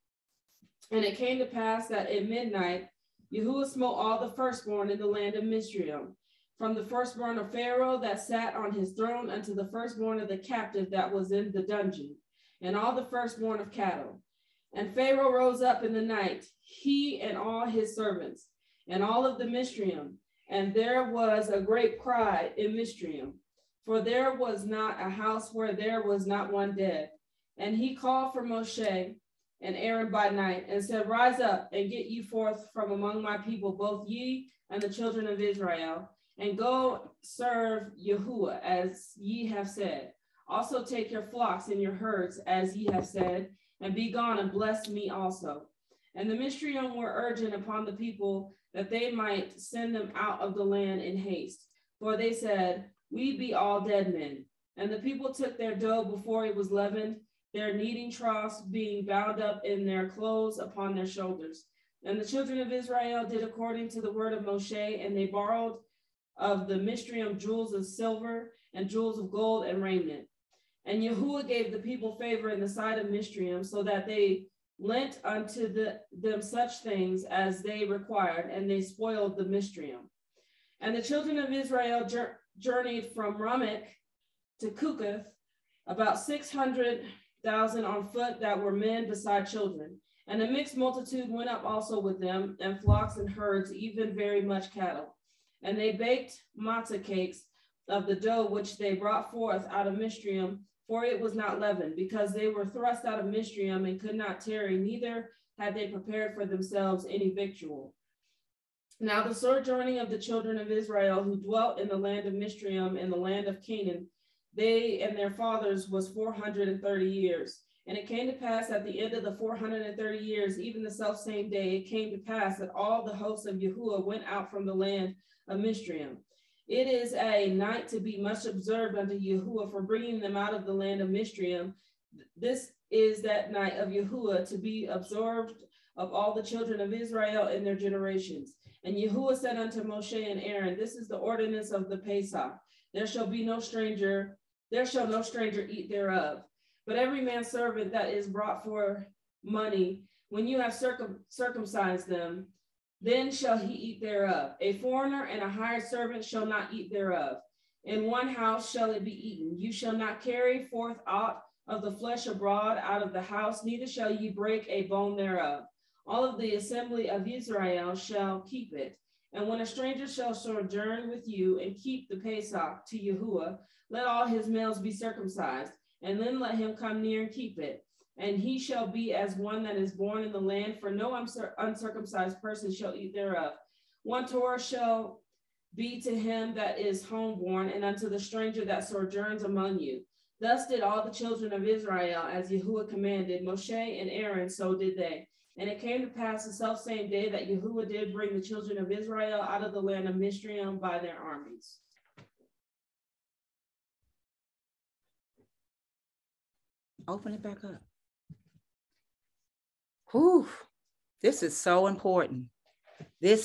And it came to pass that at midnight, Yahuwah smote all the firstborn in the land of Mizraim, from the firstborn of Pharaoh that sat on his throne unto the firstborn of the captive that was in the dungeon, and all the firstborn of cattle. And Pharaoh rose up in the night, he and all his servants, and all of the Mizraim, and there was a great cry in Mizraim, for there was not a house where there was not one dead. And he called for Moshe and Aaron by night, and said, rise up and get you forth from among my people, both ye and the children of Israel, and go serve Yahuwah as ye have said. Also take your flocks and your herds as ye have said, and be gone and bless me also. And the Mizraim were urgent upon the people that they might send them out of the land in haste. For they said, we be all dead men. And the people took their dough before it was leavened, their kneading troughs being bound up in their clothes upon their shoulders. And the children of Israel did according to the word of Moshe, and they borrowed of the Mizraim jewels of silver and jewels of gold and raiment. And Yahuwah gave the people favor in the sight of Mizraim, so that they lent unto them such things as they required, and they spoiled the Mizraim. And the children of Israel journeyed from Ramek to Kukoth, about 600,000 on foot that were men beside children. And a mixed multitude went up also with them, and flocks and herds, even very much cattle. And they baked matzah cakes of the dough which they brought forth out of Mizraim, for it was not leavened, because they were thrust out of Mizraim and could not tarry, neither had they prepared for themselves any victual. Now the sojourning of the children of Israel who dwelt in the land of Mizraim in the land of Canaan, they and their fathers was 430 years. And it came to pass at the end of the 430 years, even the selfsame day, it came to pass that all the hosts of Yahuwah went out from the land of Mizraim. It is a night to be much observed unto Yahuwah for bringing them out of the land of Mizraim. This is that night of Yahuwah to be observed of all the children of Israel in their generations. And Yahuwah said unto Moshe and Aaron, this is the ordinance of the Pesach. There shall no stranger eat thereof. But every man's servant that is brought for money, when you have circumcised them, then shall he eat thereof. A foreigner and a hired servant shall not eat thereof. In one house shall it be eaten. You shall not carry forth aught of the flesh abroad out of the house, neither shall ye break a bone thereof. All of the assembly of Israel shall keep it. And when a stranger shall sojourn with you and keep the Pesach to Yahuwah, let all his males be circumcised, and then let him come near and keep it. And he shall be as one that is born in the land, for no uncircumcised person shall eat thereof. One Torah shall be to him that is homeborn, and unto the stranger that sojourns among you. Thus did all the children of Israel, as Yahuwah commanded Moshe and Aaron, so did they. And it came to pass the selfsame day that Yahuwah did bring the children of Israel out of the land of Mizraim by their armies. Open it back up. Whew, this is so important. This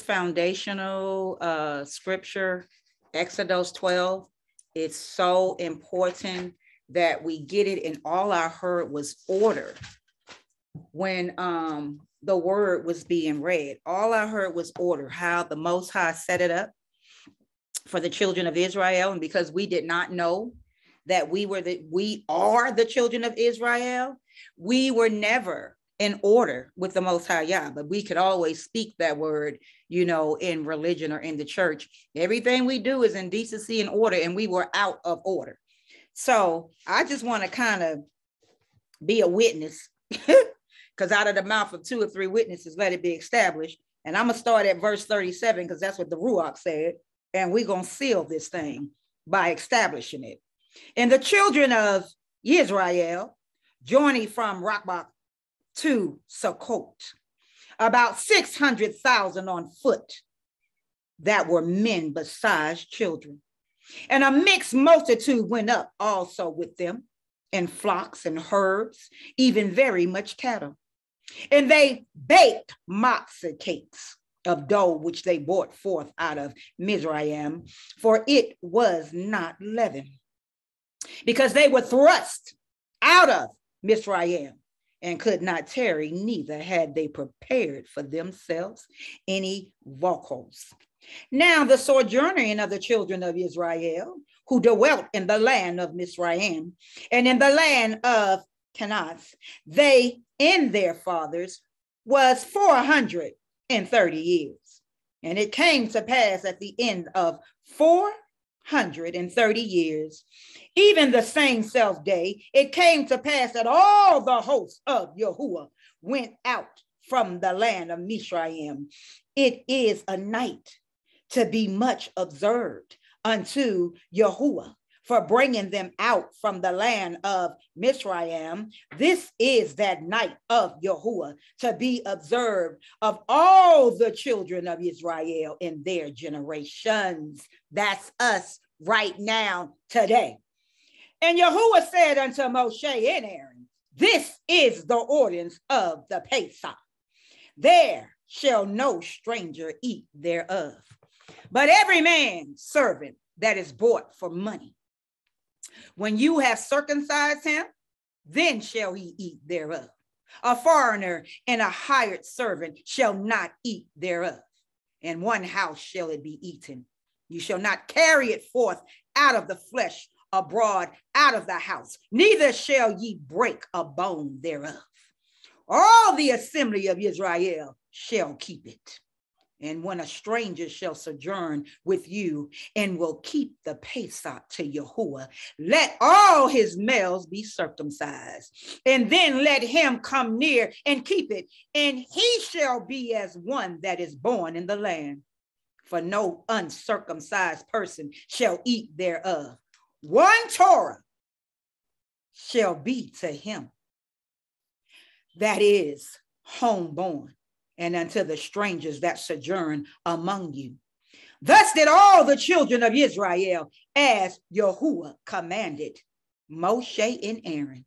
foundational scripture, Exodus 12, is so important that we get it, and all I heard was order. When the word was being read, all I heard was order, how the Most High set it up for the children of Israel. And because we did not know that we are the children of Israel, we were never in order with the Most High Yah, but we could always speak that word, in religion or in the church. Everything we do is in decency and order, and we were out of order. So I just want to kind of be a witness, because out of the mouth of 2 or 3 witnesses, let it be established. And I'm going to start at verse 37, because that's what the Ruach said. And we're going to seal this thing by establishing it. And the children of Israel, journeyed from Rachbach to Sukkot, about 600,000 on foot, that were men besides children. And a mixed multitude went up also with them, and flocks and herds, even very much cattle. And they baked matzah cakes of dough, which they brought forth out of Mizraim, for it was not leavened, because they were thrust out of Mizraim and could not tarry, neither had they prepared for themselves any vokals. Now the sojourning of the children of Israel, who dwelt in the land of Mizraim and in the land of Canaan, they in their fathers was 430 years. And it came to pass at the end of 430 years, even the same self day, it came to pass that all the hosts of Yahuwah went out from the land of Mizraim. It is a night to be much observed unto Yahuwah for bringing them out from the land of Mizraim. This is that night of Yahuwah to be observed of all the children of Israel in their generations. That's us right now today. And Yahuwah said unto Moshe and Aaron, this is the ordinance of the Pesach. There shall no stranger eat thereof, but every man's servant that is bought for money. When you have circumcised him, then shall he eat thereof. A foreigner and a hired servant shall not eat thereof. In one house shall it be eaten. You shall not carry it forth out of the flesh abroad out of the house, neither shall ye break a bone thereof. All the assembly of Israel shall keep it. And when a stranger shall sojourn with you and will keep the Pesach to Yahuwah, let all his males be circumcised, and then let him come near and keep it, and he shall be as one that is born in the land. For no uncircumcised person shall eat thereof. One Torah shall be to him that is homeborn, and unto the strangers that sojourn among you. Thus did all the children of Israel, as Yahuwah commanded Moshe and Aaron.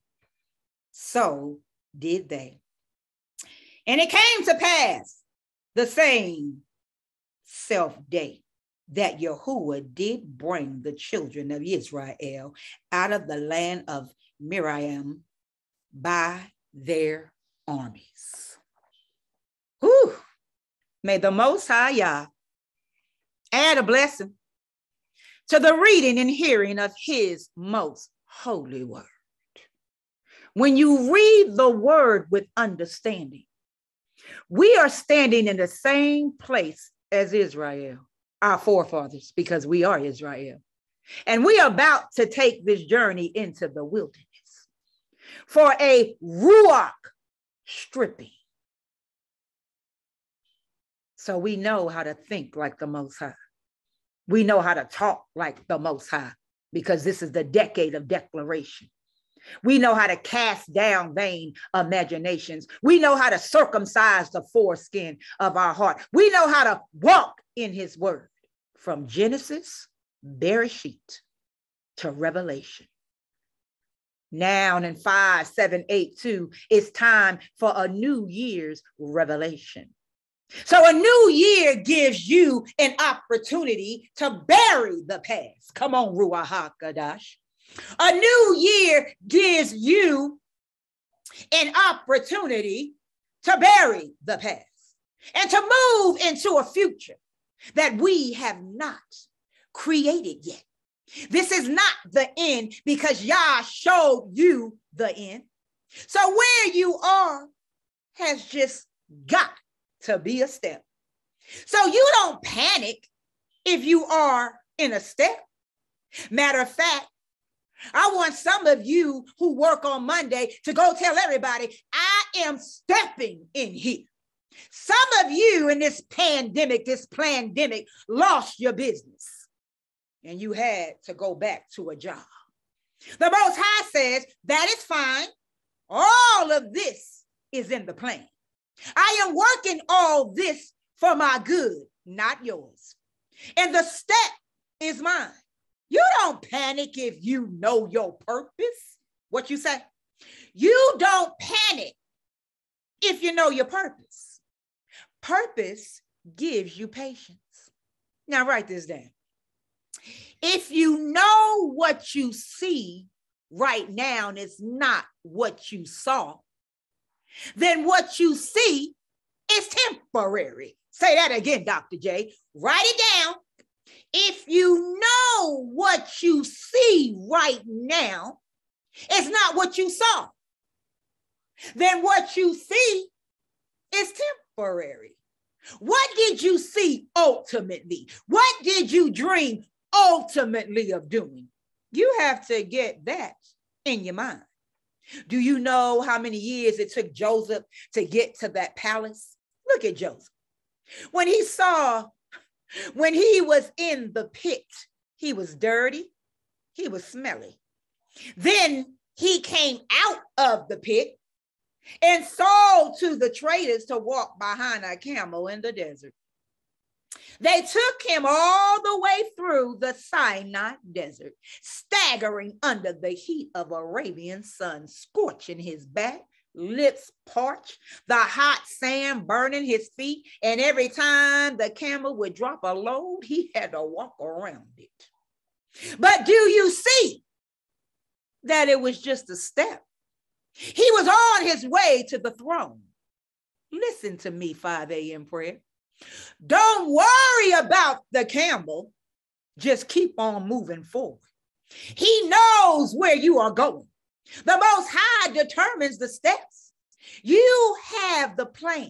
So did they. And it came to pass the same self-day that Yahuwah did bring the children of Israel out of the land of Mizraim by their armies. Whew. May the Most High Yah add a blessing to the reading and hearing of his most holy word. When you read the word with understanding, we are standing in the same place as Israel, our forefathers, because we are Israel. And we are about to take this journey into the wilderness for a Ruach stripping. So we know how to think like the Most High. We know how to talk like the Most High, because this is the decade of declaration. We know how to cast down vain imaginations. We know how to circumcise the foreskin of our heart. We know how to walk in his word from Genesis, Bereshit to Revelation. Now in 5782, it's time for a new year's revelation. So a new year gives you an opportunity to bury the past. Come on, Ruach HaKodesh. A new year gives you an opportunity to bury the past and to move into a future that we have not created yet. This is not the end because Yah showed you the end. So where you are has just got to be a step. So you don't panic if you are in a step. Matter of fact, I want some of you who work on Monday to go tell everybody, I am stepping in here. Some of you in this pandemic lost your business and you had to go back to a job. The Most High says that is fine. All of this is in the plan. I am working all this for my good, not yours. And the step is mine. You don't panic if you know your purpose. What you say? You don't panic if you know your purpose. Purpose gives you patience. Now write this down. If you know what you see right now and it's not what you saw, then what you see is temporary. Say that again, Dr. J. Write it down. If you know what you see right now is not what you saw, then what you see is temporary. What did you see ultimately? What did you dream ultimately of doing? You have to get that in your mind. Do you know how many years it took Joseph to get to that palace? Look at Joseph. When he was in the pit, he was dirty, he was smelly. Then he came out of the pit and sold to the traders to walk behind a camel in the desert. They took him all the way through the Sinai desert, staggering under the heat of Arabian sun, scorching his back, lips parched, the hot sand burning his feet, and every time the camel would drop a load, he had to walk around it. But do you see that it was just a step? He was on his way to the throne. Listen to me, 5 a.m. prayer. Don't worry about the camel. Just keep on moving forward. He knows where you are going. The Most High determines the steps. You have the plan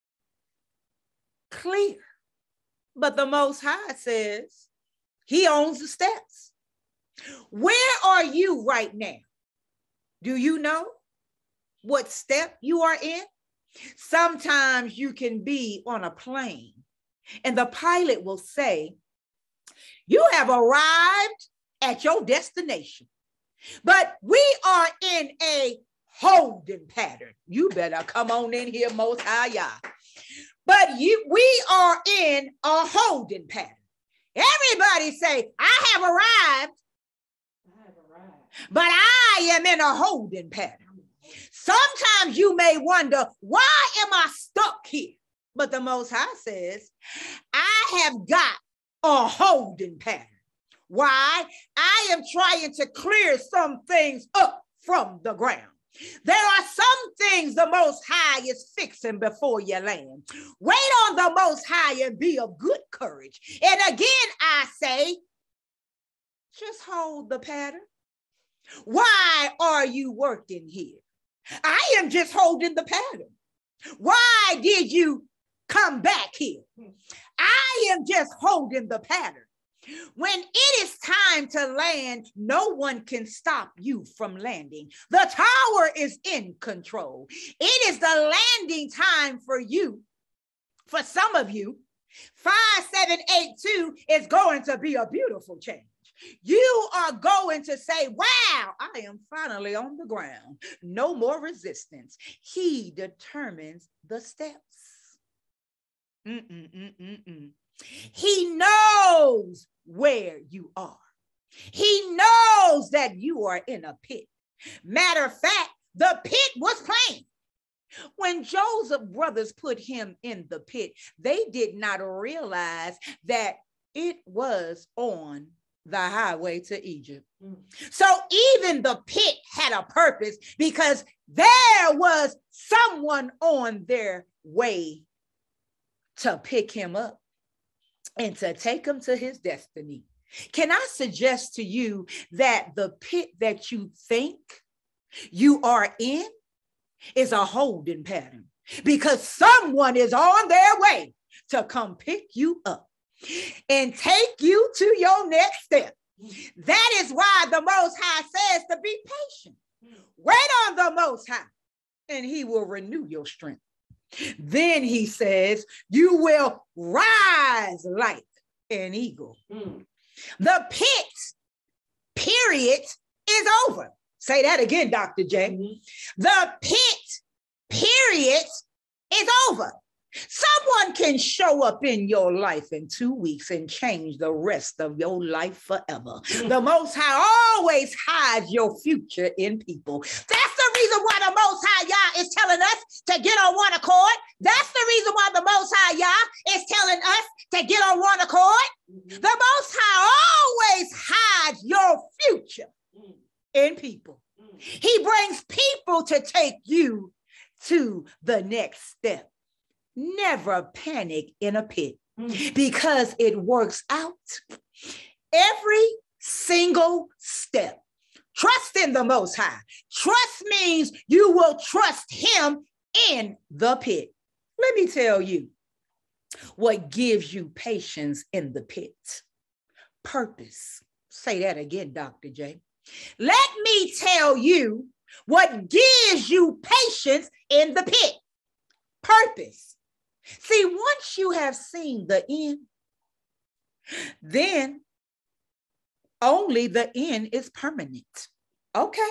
clear, but the Most High says he owns the steps. Where are you right now? Do you know what step you are in? Sometimes you can be on a plane and the pilot will say, you have arrived at your destination, but we are in a holding pattern. You better come on in here, Most High Yah. But we are in a holding pattern. Everybody say, I have arrived, but I am in a holding pattern. Sometimes you may wonder, why am I stuck here? But the Most High says, I have got a holding pattern. Why? I am trying to clear some things up from the ground. There are some things the Most High is fixing before you land. Wait on the Most High and be of good courage. And again, I say, just hold the pattern. Why are you working here? I am just holding the pattern. Why did you come back here? I am just holding the pattern. When it is time to land, no one can stop you from landing. The tower is in control. It is the landing time for you. For some of you, 5782 is going to be a beautiful change. You are going to say, wow, I am finally on the ground. No more resistance. He determines the steps. He knows where you are. He knows that you are in a pit. Matter of fact, the pit was plain. When Joseph's brothers put him in the pit, they did not realize that it was on the highway to Egypt. So even the pit had a purpose, because there was someone on their way to pick him up and to take him to his destiny. Can I suggest to you that the pit that you think you are in is a holding pattern, because someone is on their way to come pick you up and take you to your next step. That is why the Most High says to be patient. Wait on the Most High, and he will renew your strength. Then he says, you will rise like an eagle. The pit, period, is over. Say that again, Dr. J. The pit, period, is over. Someone can show up in your life in 2 weeks and change the rest of your life forever. The Most High always hides your future in people. That's the reason why the Most High Yah is telling us to get on one accord. That's the reason why the Most High Yah is telling us to get on one accord. The Most High always hides your future in people. He brings people to take you to the next step. Never panic in a pit, because it works out every single step. Trust in the Most High. Trust means you will trust him in the pit. Let me tell you what gives you patience in the pit. Purpose. Say that again, Dr. J. Let me tell you what gives you patience in the pit. Purpose. See, once you have seen the end, then only the end is permanent. Okay.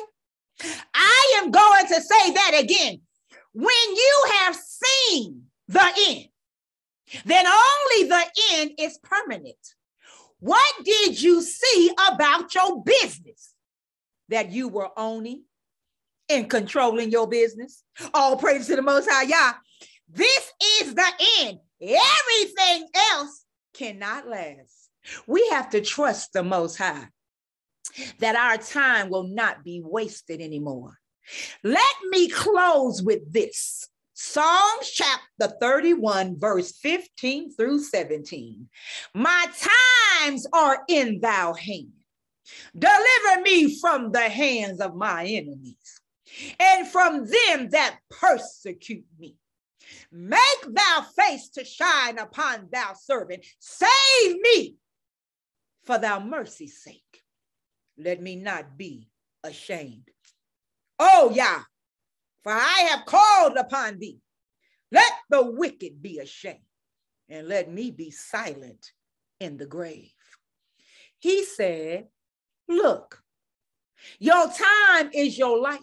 I am going to say that again. When you have seen the end, then only the end is permanent. What did you see about your business that you were owning and controlling your business? All praise to the Most High Yah. This is the end. Everything else cannot last. We have to trust the Most High that our time will not be wasted anymore. Let me close with this. Psalms chapter 31, verse 15 through 17. My times are in thou hand. Deliver me from the hands of my enemies and from them that persecute me. Make thou face to shine upon thou servant. Save me for thy mercy's sake. Let me not be ashamed. Oh, Yah, for I have called upon thee. Let the wicked be ashamed, and let me be silent in the grave. He said, look, your time is your life,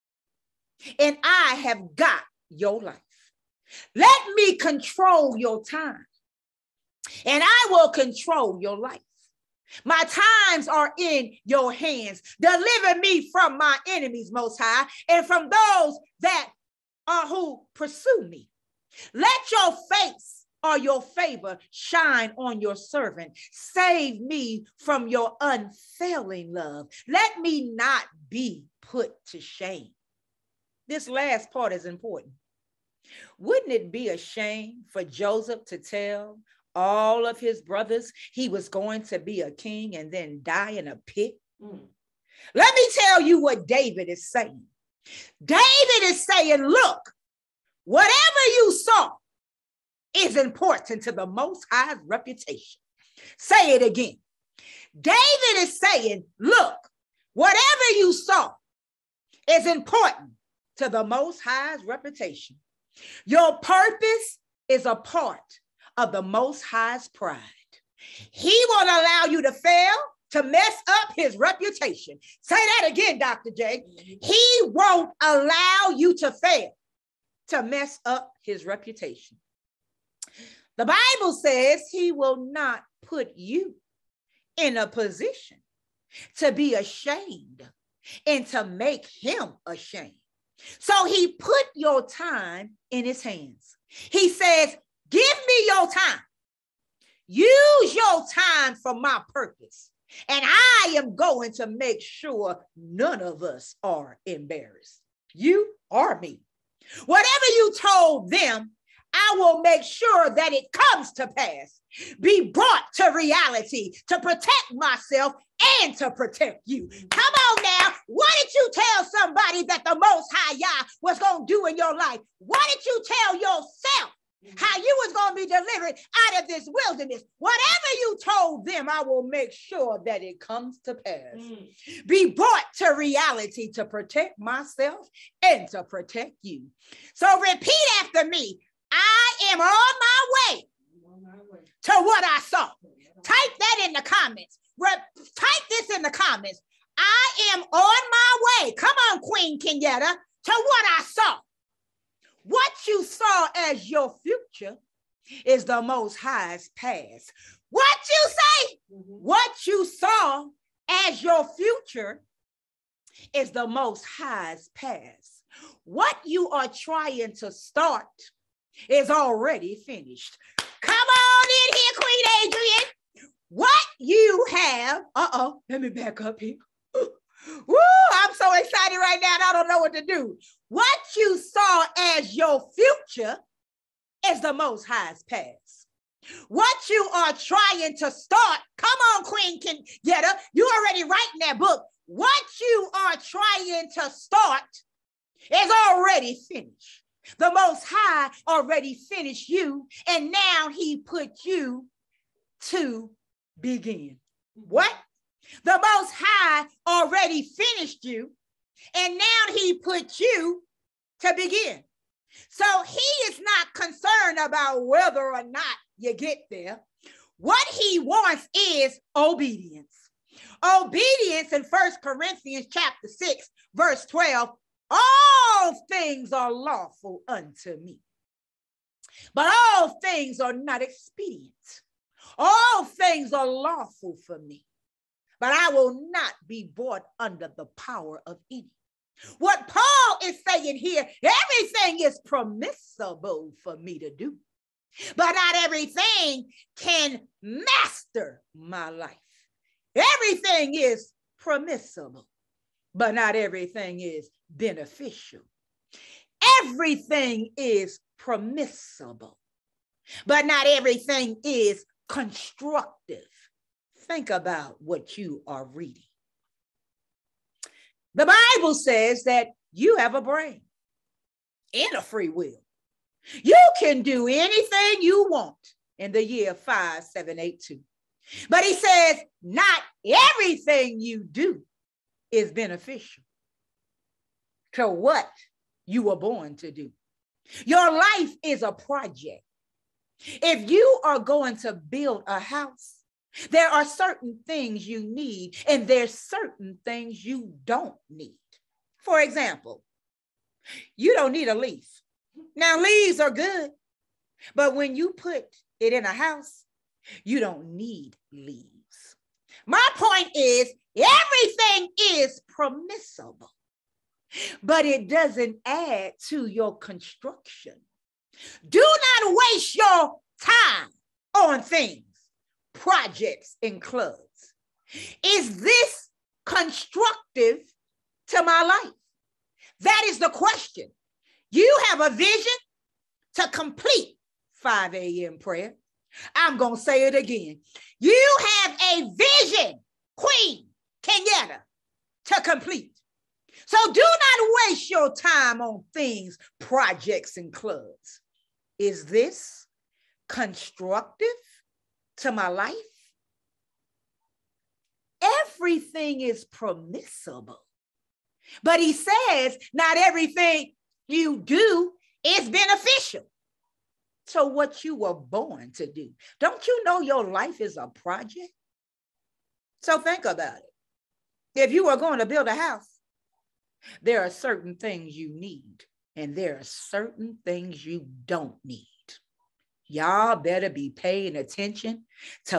and I have got your life. Let me control your time, and I will control your life. My times are in your hands. Deliver me from my enemies, Most High, and from those that are who pursue me. Let your face or your favor shine on your servant. Save me from your unfailing love. Let me not be put to shame. This last part is important. Wouldn't it be a shame for Joseph to tell all of his brothers he was going to be a king and then die in a pit? Let me tell you what David is saying. David is saying, look, whatever you saw is important to the Most High's reputation. Say it again. David is saying, look, whatever you saw is important to the Most High's reputation. Your purpose is a part of the Most High's pride. He won't allow you to fail, to mess up his reputation. Say that again, Dr. J. He won't allow you to fail, to mess up his reputation. The Bible says he will not put you in a position to be ashamed and to make him ashamed. So he put your time in his hands. He says, give me your time. Use your time for my purpose. And I am going to make sure none of us are embarrassed. You or me. Whatever you told them, I will make sure that it comes to pass, be brought to reality to protect myself and to protect you. Come on now. What did you tell somebody that the Most High Yah was going to do in your life? What did you tell yourself? How you was going to be delivered out of this wilderness? Whatever you told them, I will make sure that it comes to pass. Be brought to reality to protect myself and to protect you. So repeat after me. I am on my way to what I saw. Type that in the comments. Type this in the comments. I am on my way. Come on, Queen Kenyatta, to what I saw. What you saw as your future is the Most High's past. What you say? What you saw as your future is the Most High's past. What you are trying to start is already finished. Come on in here, Queen Adrian. What you have, let me back up here. Woo, I'm so excited right now, and I don't know what to do. What you saw as your future is the Most High's past. What you are trying to start, come on, Queen Kenyatta, you already writing that book. What you are trying to start is already finished. The Most High already finished you, and now he put you to begin. What? The Most High already finished you, and now he put you to begin. So he is not concerned about whether or not you get there. What he wants is obedience. Obedience in 1 Corinthians chapter 6, verse 12, all things are lawful unto me, but all things are not expedient. All things are lawful for me, but I will not be brought under the power of any. What Paul is saying here, everything is permissible for me to do, but not everything can master my life. Everything is permissible, but not everything is beneficial. Everything is permissible, but not everything is constructive. Think about what you are reading. The Bible says that you have a brain and a free will. You can do anything you want in the year 5782. But he says not everything you do is beneficial to what you were born to do. Your life is a project. If you are going to build a house, there are certain things you need, and there's certain things you don't need. For example, you don't need a leaf. Now, leaves are good, but when you put it in a house, you don't need leaves. My point is, everything is permissible, but it doesn't add to your construction. Do not waste your time on things, projects, and clubs. Is this constructive to my life? That is the question. You have a vision to complete 5 a.m. prayer. I'm going to say it again. You have a vision, Queen Kenyatta, to complete. So do not waste your time on things, projects, and clubs. Is this constructive to my life? Everything is permissible, but he says not everything you do is beneficial to what you were born to do. Don't you know your life is a project? So think about it. If you are going to build a house, there are certain things you need, and there are certain things you don't need. Y'all better be paying attention to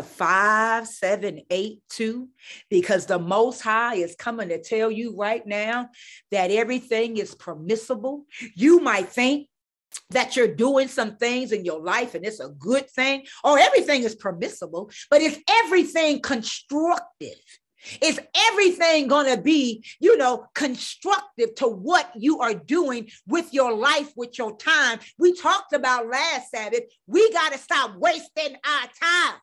5782, because the Most High is coming to tell you right now that everything is permissible. You might think that you're doing some things in your life and it's a good thing, or everything is permissible, but is everything constructive? Is everything going to be, constructive to what you are doing with your life, with your time? We talked about last Sabbath, we got to stop wasting our time.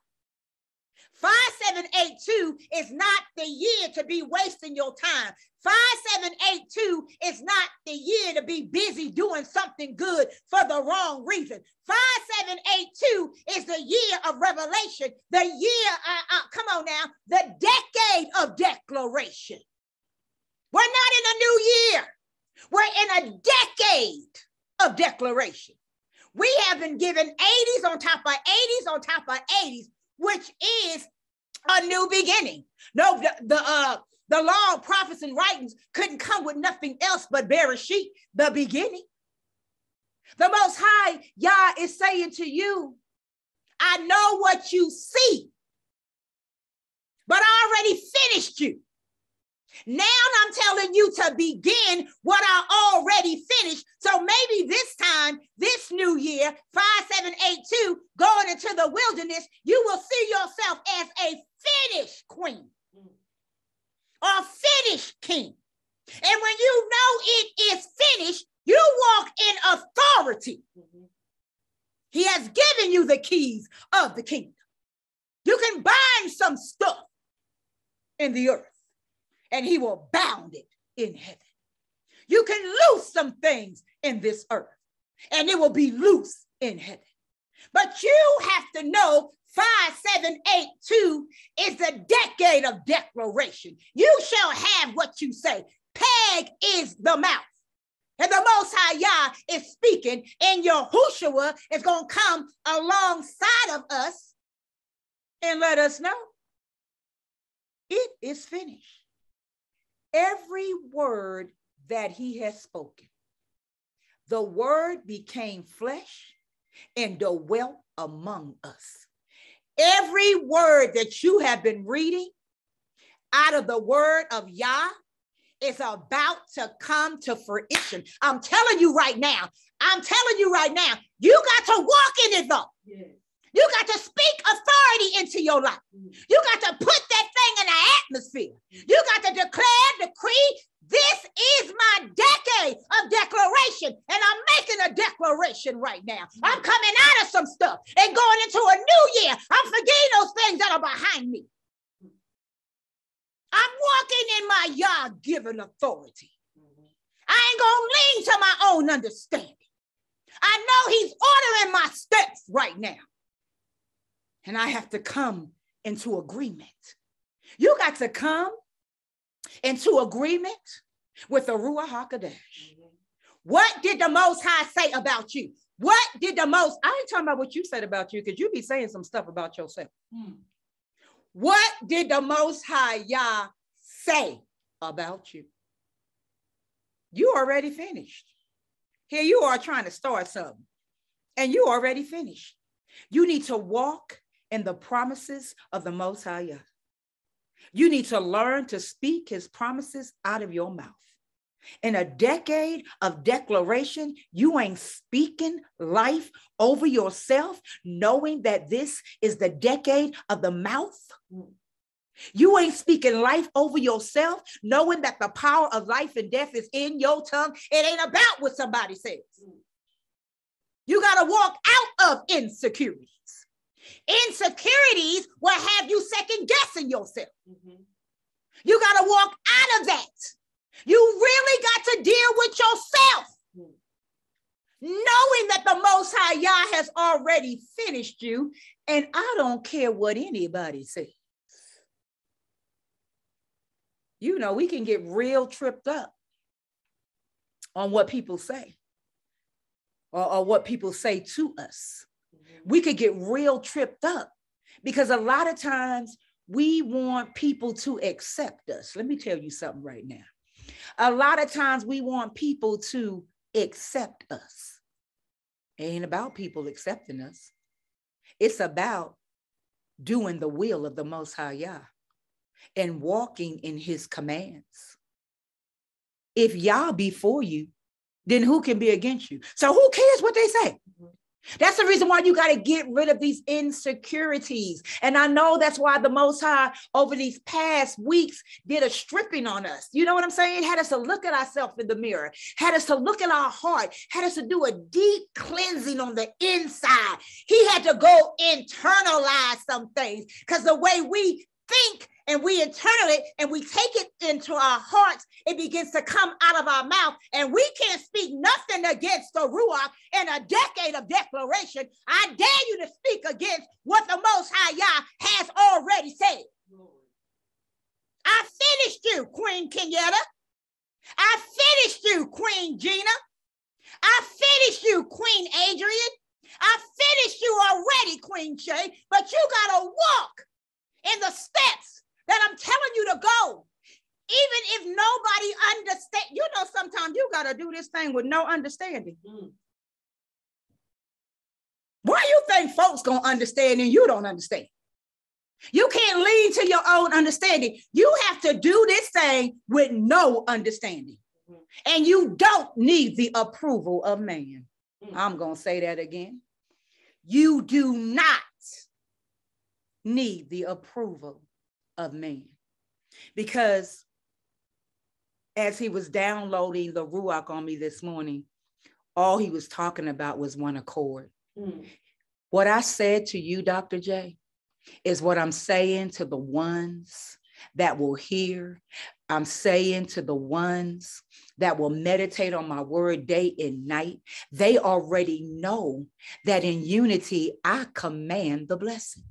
5782 is not the year to be wasting your time. 5782 is not the year to be busy doing something good for the wrong reason. 5782 is the year of revelation, the year, come on now, the decade of declaration. We're not in a new year. We're in a decade of declaration. We have been given 80s on top of 80s on top of 80s, which is a new beginning. No, the law, prophets, and writings couldn't come with nothing else but Bereshit, the beginning. The Most High Yah is saying to you, I know what you see, but I already finished you. Now I'm telling you to begin what I already finished. So maybe this time, this new year, 5782, going into the wilderness, you will see yourself as a finished queen or finished king. And when you know it is finished, you walk in authority. He has given you the keys of the kingdom. You can bind some stuff in the earth, and he will bound it in heaven. You can loose some things in this earth, and it will be loose in heaven. But you have to know 5782 is the decade of declaration. You shall have what you say. Peg is the mouth. And the Most High Yah is speaking, and Yahushua is going to come alongside of us and let us know it is finished. Every word that he has spoken, the word became flesh and dwelt among us. Every word that you have been reading out of the word of Yah is about to come to fruition. I'm telling you right now, you got to walk in it though. Yeah. You got to speak authority into your life. You got to put that thing in the atmosphere. You got to declare, decree, this is my decade of declaration. And I'm making a declaration right now. I'm coming out of some stuff and going into a new year. I'm forgetting those things that are behind me. I'm walking in my Yah-given authority. I ain't going to lean to my own understanding. I know he's ordering my steps right now. And I have to come into agreement. You got to come into agreement with the Ruach HaKodesh. What did the Most High say about you? I ain't talking about what you said about you, because you be saying some stuff about yourself. What did the Most High Yah say about you? You already finished. Here you are trying to start something, and you already finished. You need to walk in the promises of the Most High Yah. You need to learn to speak his promises out of your mouth. In a decade of declaration, you ain't speaking life over yourself, knowing that this is the decade of the mouth. You ain't speaking life over yourself, knowing that the power of life and death is in your tongue. It ain't about what somebody says. You got to walk out of insecurities. Insecurities will have you second guessing yourself. You got to walk out of that. You really got to deal with yourself, knowing that the Most High Yah has already finished you, and I don't care what anybody says. You know, we can get real tripped up on what people say or what people say to us. We could get real tripped up because a lot of times we want people to accept us. Let me tell you something right now. A lot of times we want people to accept us. It ain't about people accepting us. It's about doing the will of the Most High Yah and walking in his commands. If Yah be for you, then who can be against you? So who cares what they say? That's the reason why you got to get rid of these insecurities. And I know that's why the Most High over these past weeks did a stripping on us. You know what I'm saying? Had us to look at ourselves in the mirror, had us to look at our heart, had us to do a deep cleansing on the inside. He had to go internalize some things because the way we think and we internalize it and we take it into our hearts, it begins to come out of our mouth, and we can't speak nothing against the Ruach in a decade of declaration. I dare you to speak against what the Most High Yah has already said. I finished you, Queen Kenyatta. I finished you, Queen Gina. I finished you, Queen Adrian. I finished you already, Queen Shay, but you got to walk in the steps that I'm telling you to go. Even if nobody understands, you know, sometimes you got to do this thing with no understanding. Why you think folks going to understand and you don't understand? You can't lean to your own understanding. You have to do this thing with no understanding. And you don't need the approval of man. I'm going to say that again. You do not need the approval of man. Because as he was downloading the Ruach on me this morning, all he was talking about was one accord. What I said to you, Dr. J, is what I'm saying to the ones that will hear. I'm saying to the ones that will meditate on my word day and night. They already know that in unity, I command the blessing.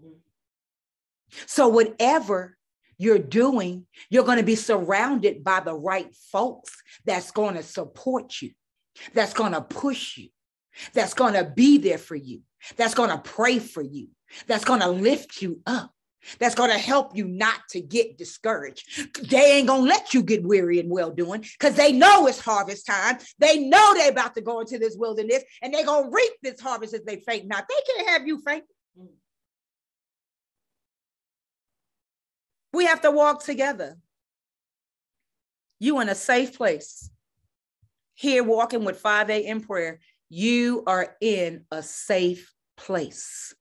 So whatever you're doing, you're going to be surrounded by the right folks that's going to support you, that's going to push you, that's going to be there for you, that's going to pray for you, that's going to lift you up, that's going to help you not to get discouraged. They ain't going to let you get weary and well doing because they know it's harvest time. They know they're about to go into this wilderness and they're going to reap this harvest if they faint not. They can't have you faint. We have to walk together. You in a safe place. Here walking with 5 a.m. prayer. You are in a safe place.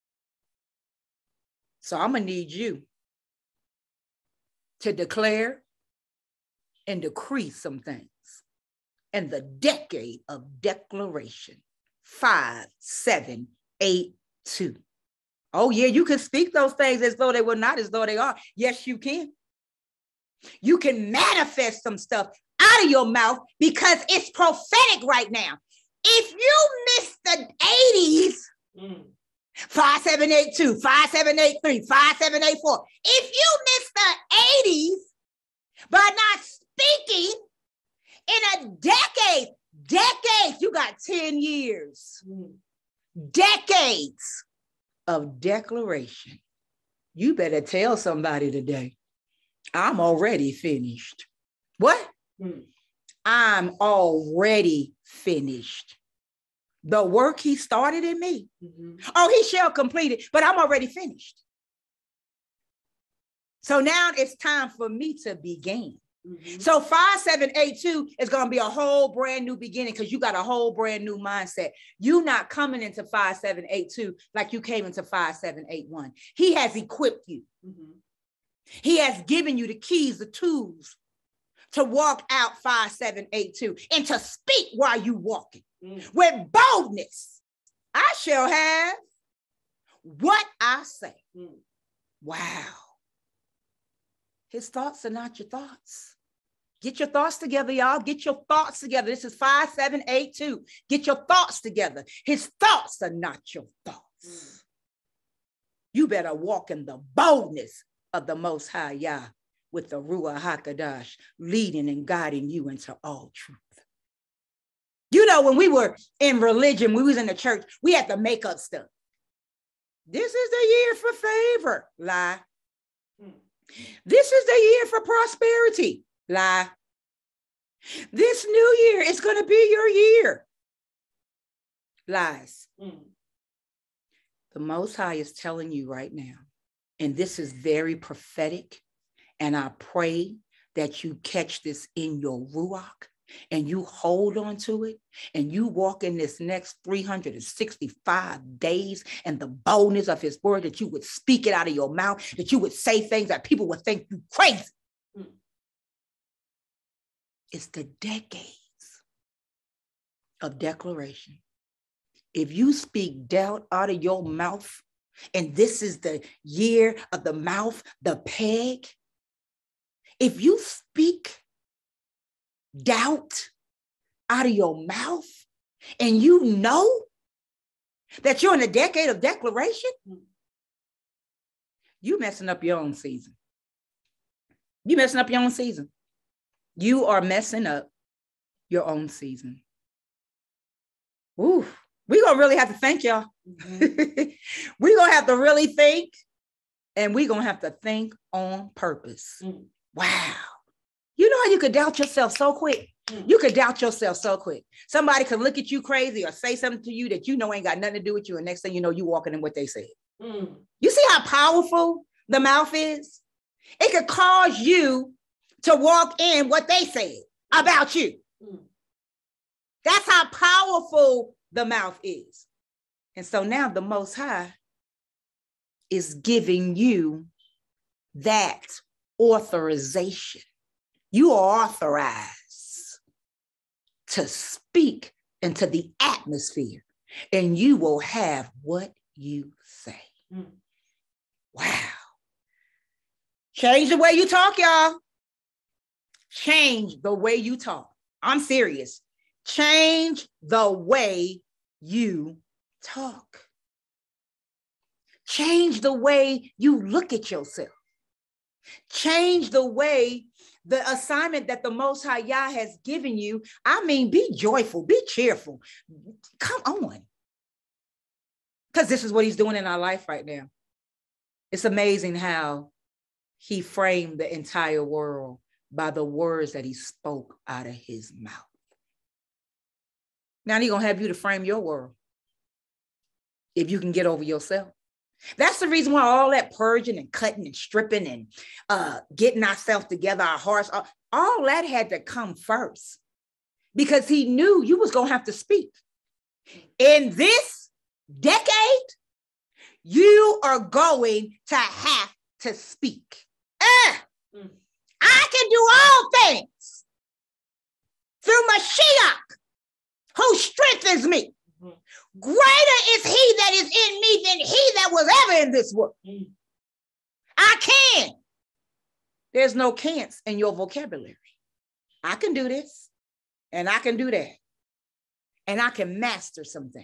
So I'm going to need you to declare and decree some things in the decade of declaration. 5, 7, 8, 2. Oh, yeah, you can speak those things as though they were not, as though they are. Yes, you can. You can manifest some stuff out of your mouth because it's prophetic right now. If you miss the 80s, 5, 7, 8, 2, 5, 7, 8, 3, 5, 7, 8, 4. If you miss the 80s by not speaking in a decades, you got 10 years, decades of declaration. You better tell somebody today, I'm already finished. What? I'm already finished. The work he started in me. Oh, he shall complete it, but I'm already finished. So now it's time for me to begin. So 5, 7, 8, 2 is going to be a whole brand new beginning because you got a whole brand new mindset. You're not coming into 5, 7, 8, 2 like you came into 5, 7, 8, 1. He has equipped you. He has given you the keys, the tools to walk out 5, 7, 8, 2 and to speak while you walking with boldness. I shall have what I say. Wow. His thoughts are not your thoughts. Get your thoughts together, y'all. Get your thoughts together. This is 5, 7, 8, 2. Get your thoughts together. His thoughts are not your thoughts. You better walk in the boldness of the Most High Yah with the Ruach HaKodesh leading and guiding you into all truth. You know, when we were in religion, we was in the church, we had to make up stuff. This is the year for favor. Lie. This is the year for prosperity. Lie. This new year is going to be your year. Lies. The Most High is telling you right now, and this is very prophetic, and I pray that you catch this in your Ruach. and you hold on to it, and you walk in this next 365 days and the boldness of his word, that you would speak it out of your mouth, that you would say things that people would think you crazy. It's the decades of declaration. If you speak doubt out of your mouth, and this is the year of the mouth, the peg, if you speak doubt out of your mouth, and you know that you're in a decade of declaration, you messing up your own season. You messing up your own season. You are messing up your own season. Ooh, we're going to really have to think, y'all. Mm-hmm. We're going to have to really think, and we're going to have to think on purpose. Mm. Wow. You know how you could doubt yourself so quick? Mm. You could doubt yourself so quick. Somebody could look at you crazy or say something to you that you know ain't got nothing to do with you, and next thing you know, you walking in what they said. Mm. You see how powerful the mouth is? It could cause you to walk in what they said about you. Mm. That's how powerful the mouth is. And so now the Most High is giving you that authorization. You are authorized to speak into the atmosphere, and you will have what you say. Mm. Wow. Change the way you talk, y'all. Change the way you talk. I'm serious. Change the way you talk. Change the way you look at yourself. Change the way the assignment that the Most High Yah has given you. I mean, be joyful, be cheerful. Come on. Because this is what he's doing in our life right now. It's amazing how he framed the entire world by the words that he spoke out of his mouth. Now he's going to have you to frame your world if you can get over yourself. That's the reason why all that purging and cutting and stripping and getting ourselves together, our hearts, all that had to come first, because he knew you was going to have to speak. In this decade, you are going to have to speak. I can do all things through Mashiach, who strengthens me. Greater is he that is in me than he that was ever in this world. I can. There's no can'ts in your vocabulary. I can do this, and I can do that, and I can master some things.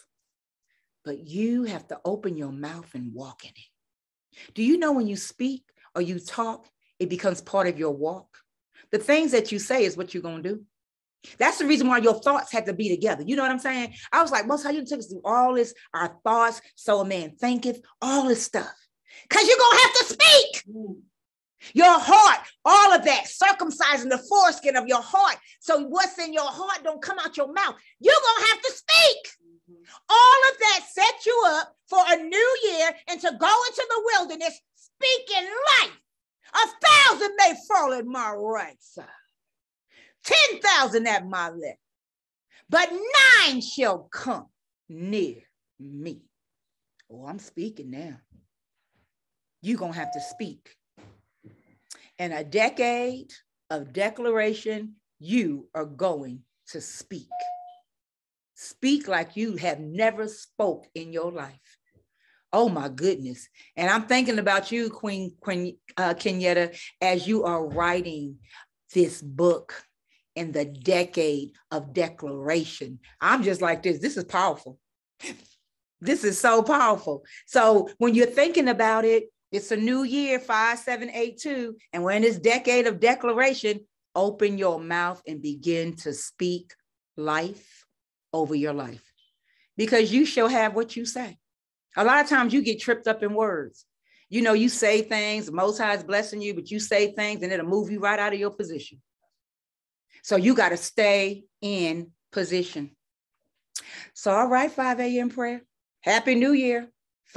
But you have to open your mouth and walk in it. Do you know when you speak or you talk, it becomes part of your walk? The things that you say is what you're going to do. That's the reason why your thoughts had to be together. You know what I'm saying? I was like, Most High, you took us through all this, our thoughts, so a man thinketh, all this stuff. Because you're going to have to speak. Your heart, all of that, circumcising the foreskin of your heart. So what's in your heart don't come out your mouth. You're going to have to speak. All of that set you up for a new year and to go into the wilderness speaking life. 1,000 may fall at my right side, 10,000 at my left, but 9 shall come near me. Oh, I'm speaking now. You're going to have to speak. In a decade of declaration, you are going to speak. Speak like you have never spoke in your life. Oh my goodness. And I'm thinking about you, Queen Kenyatta, as you are writing this book in the decade of declaration. I'm just like this. This is powerful. This is so powerful. So when you're thinking about it, it's a new year, 5782, and we're in this decade of declaration. Open your mouth and begin to speak life over your life, because you shall have what you say. A lot of times you get tripped up in words. You know, you say things, the Most High is blessing you, but you say things and it'll move you right out of your position. So you got to stay in position. So, all right, 5 a.m. prayer. Happy New Year,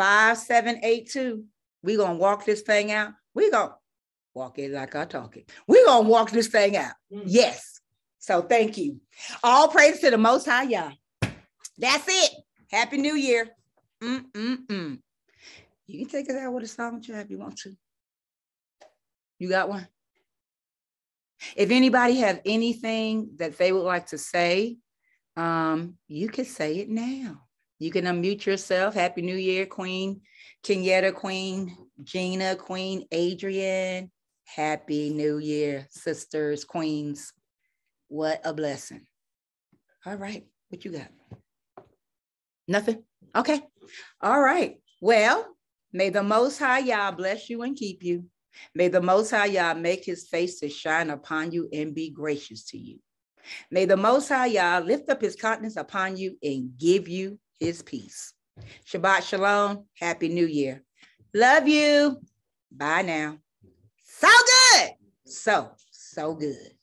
5782. We're going to walk this thing out. We're going to walk it like I talk it. We're going to walk this thing out. Yes. So thank you. All praise to the Most High Yah. That's it. Happy New Year. You can take us out with a song, Chad, if you want to. You got one? If anybody have anything that they would like to say, you can say it now. You can unmute yourself. Happy New Year, Queen Kenyatta, Queen Gina, Queen Adrian. Happy New Year, sisters, queens. What a blessing. All right. What you got? Nothing? Okay. All right. Well, may the Most High Yah bless you and keep you. May the Most High Yah make his face to shine upon you and be gracious to you. May the Most High Yah lift up his countenance upon you and give you his peace. Shabbat Shalom. Happy New Year. Love you. Bye now. So good. So good.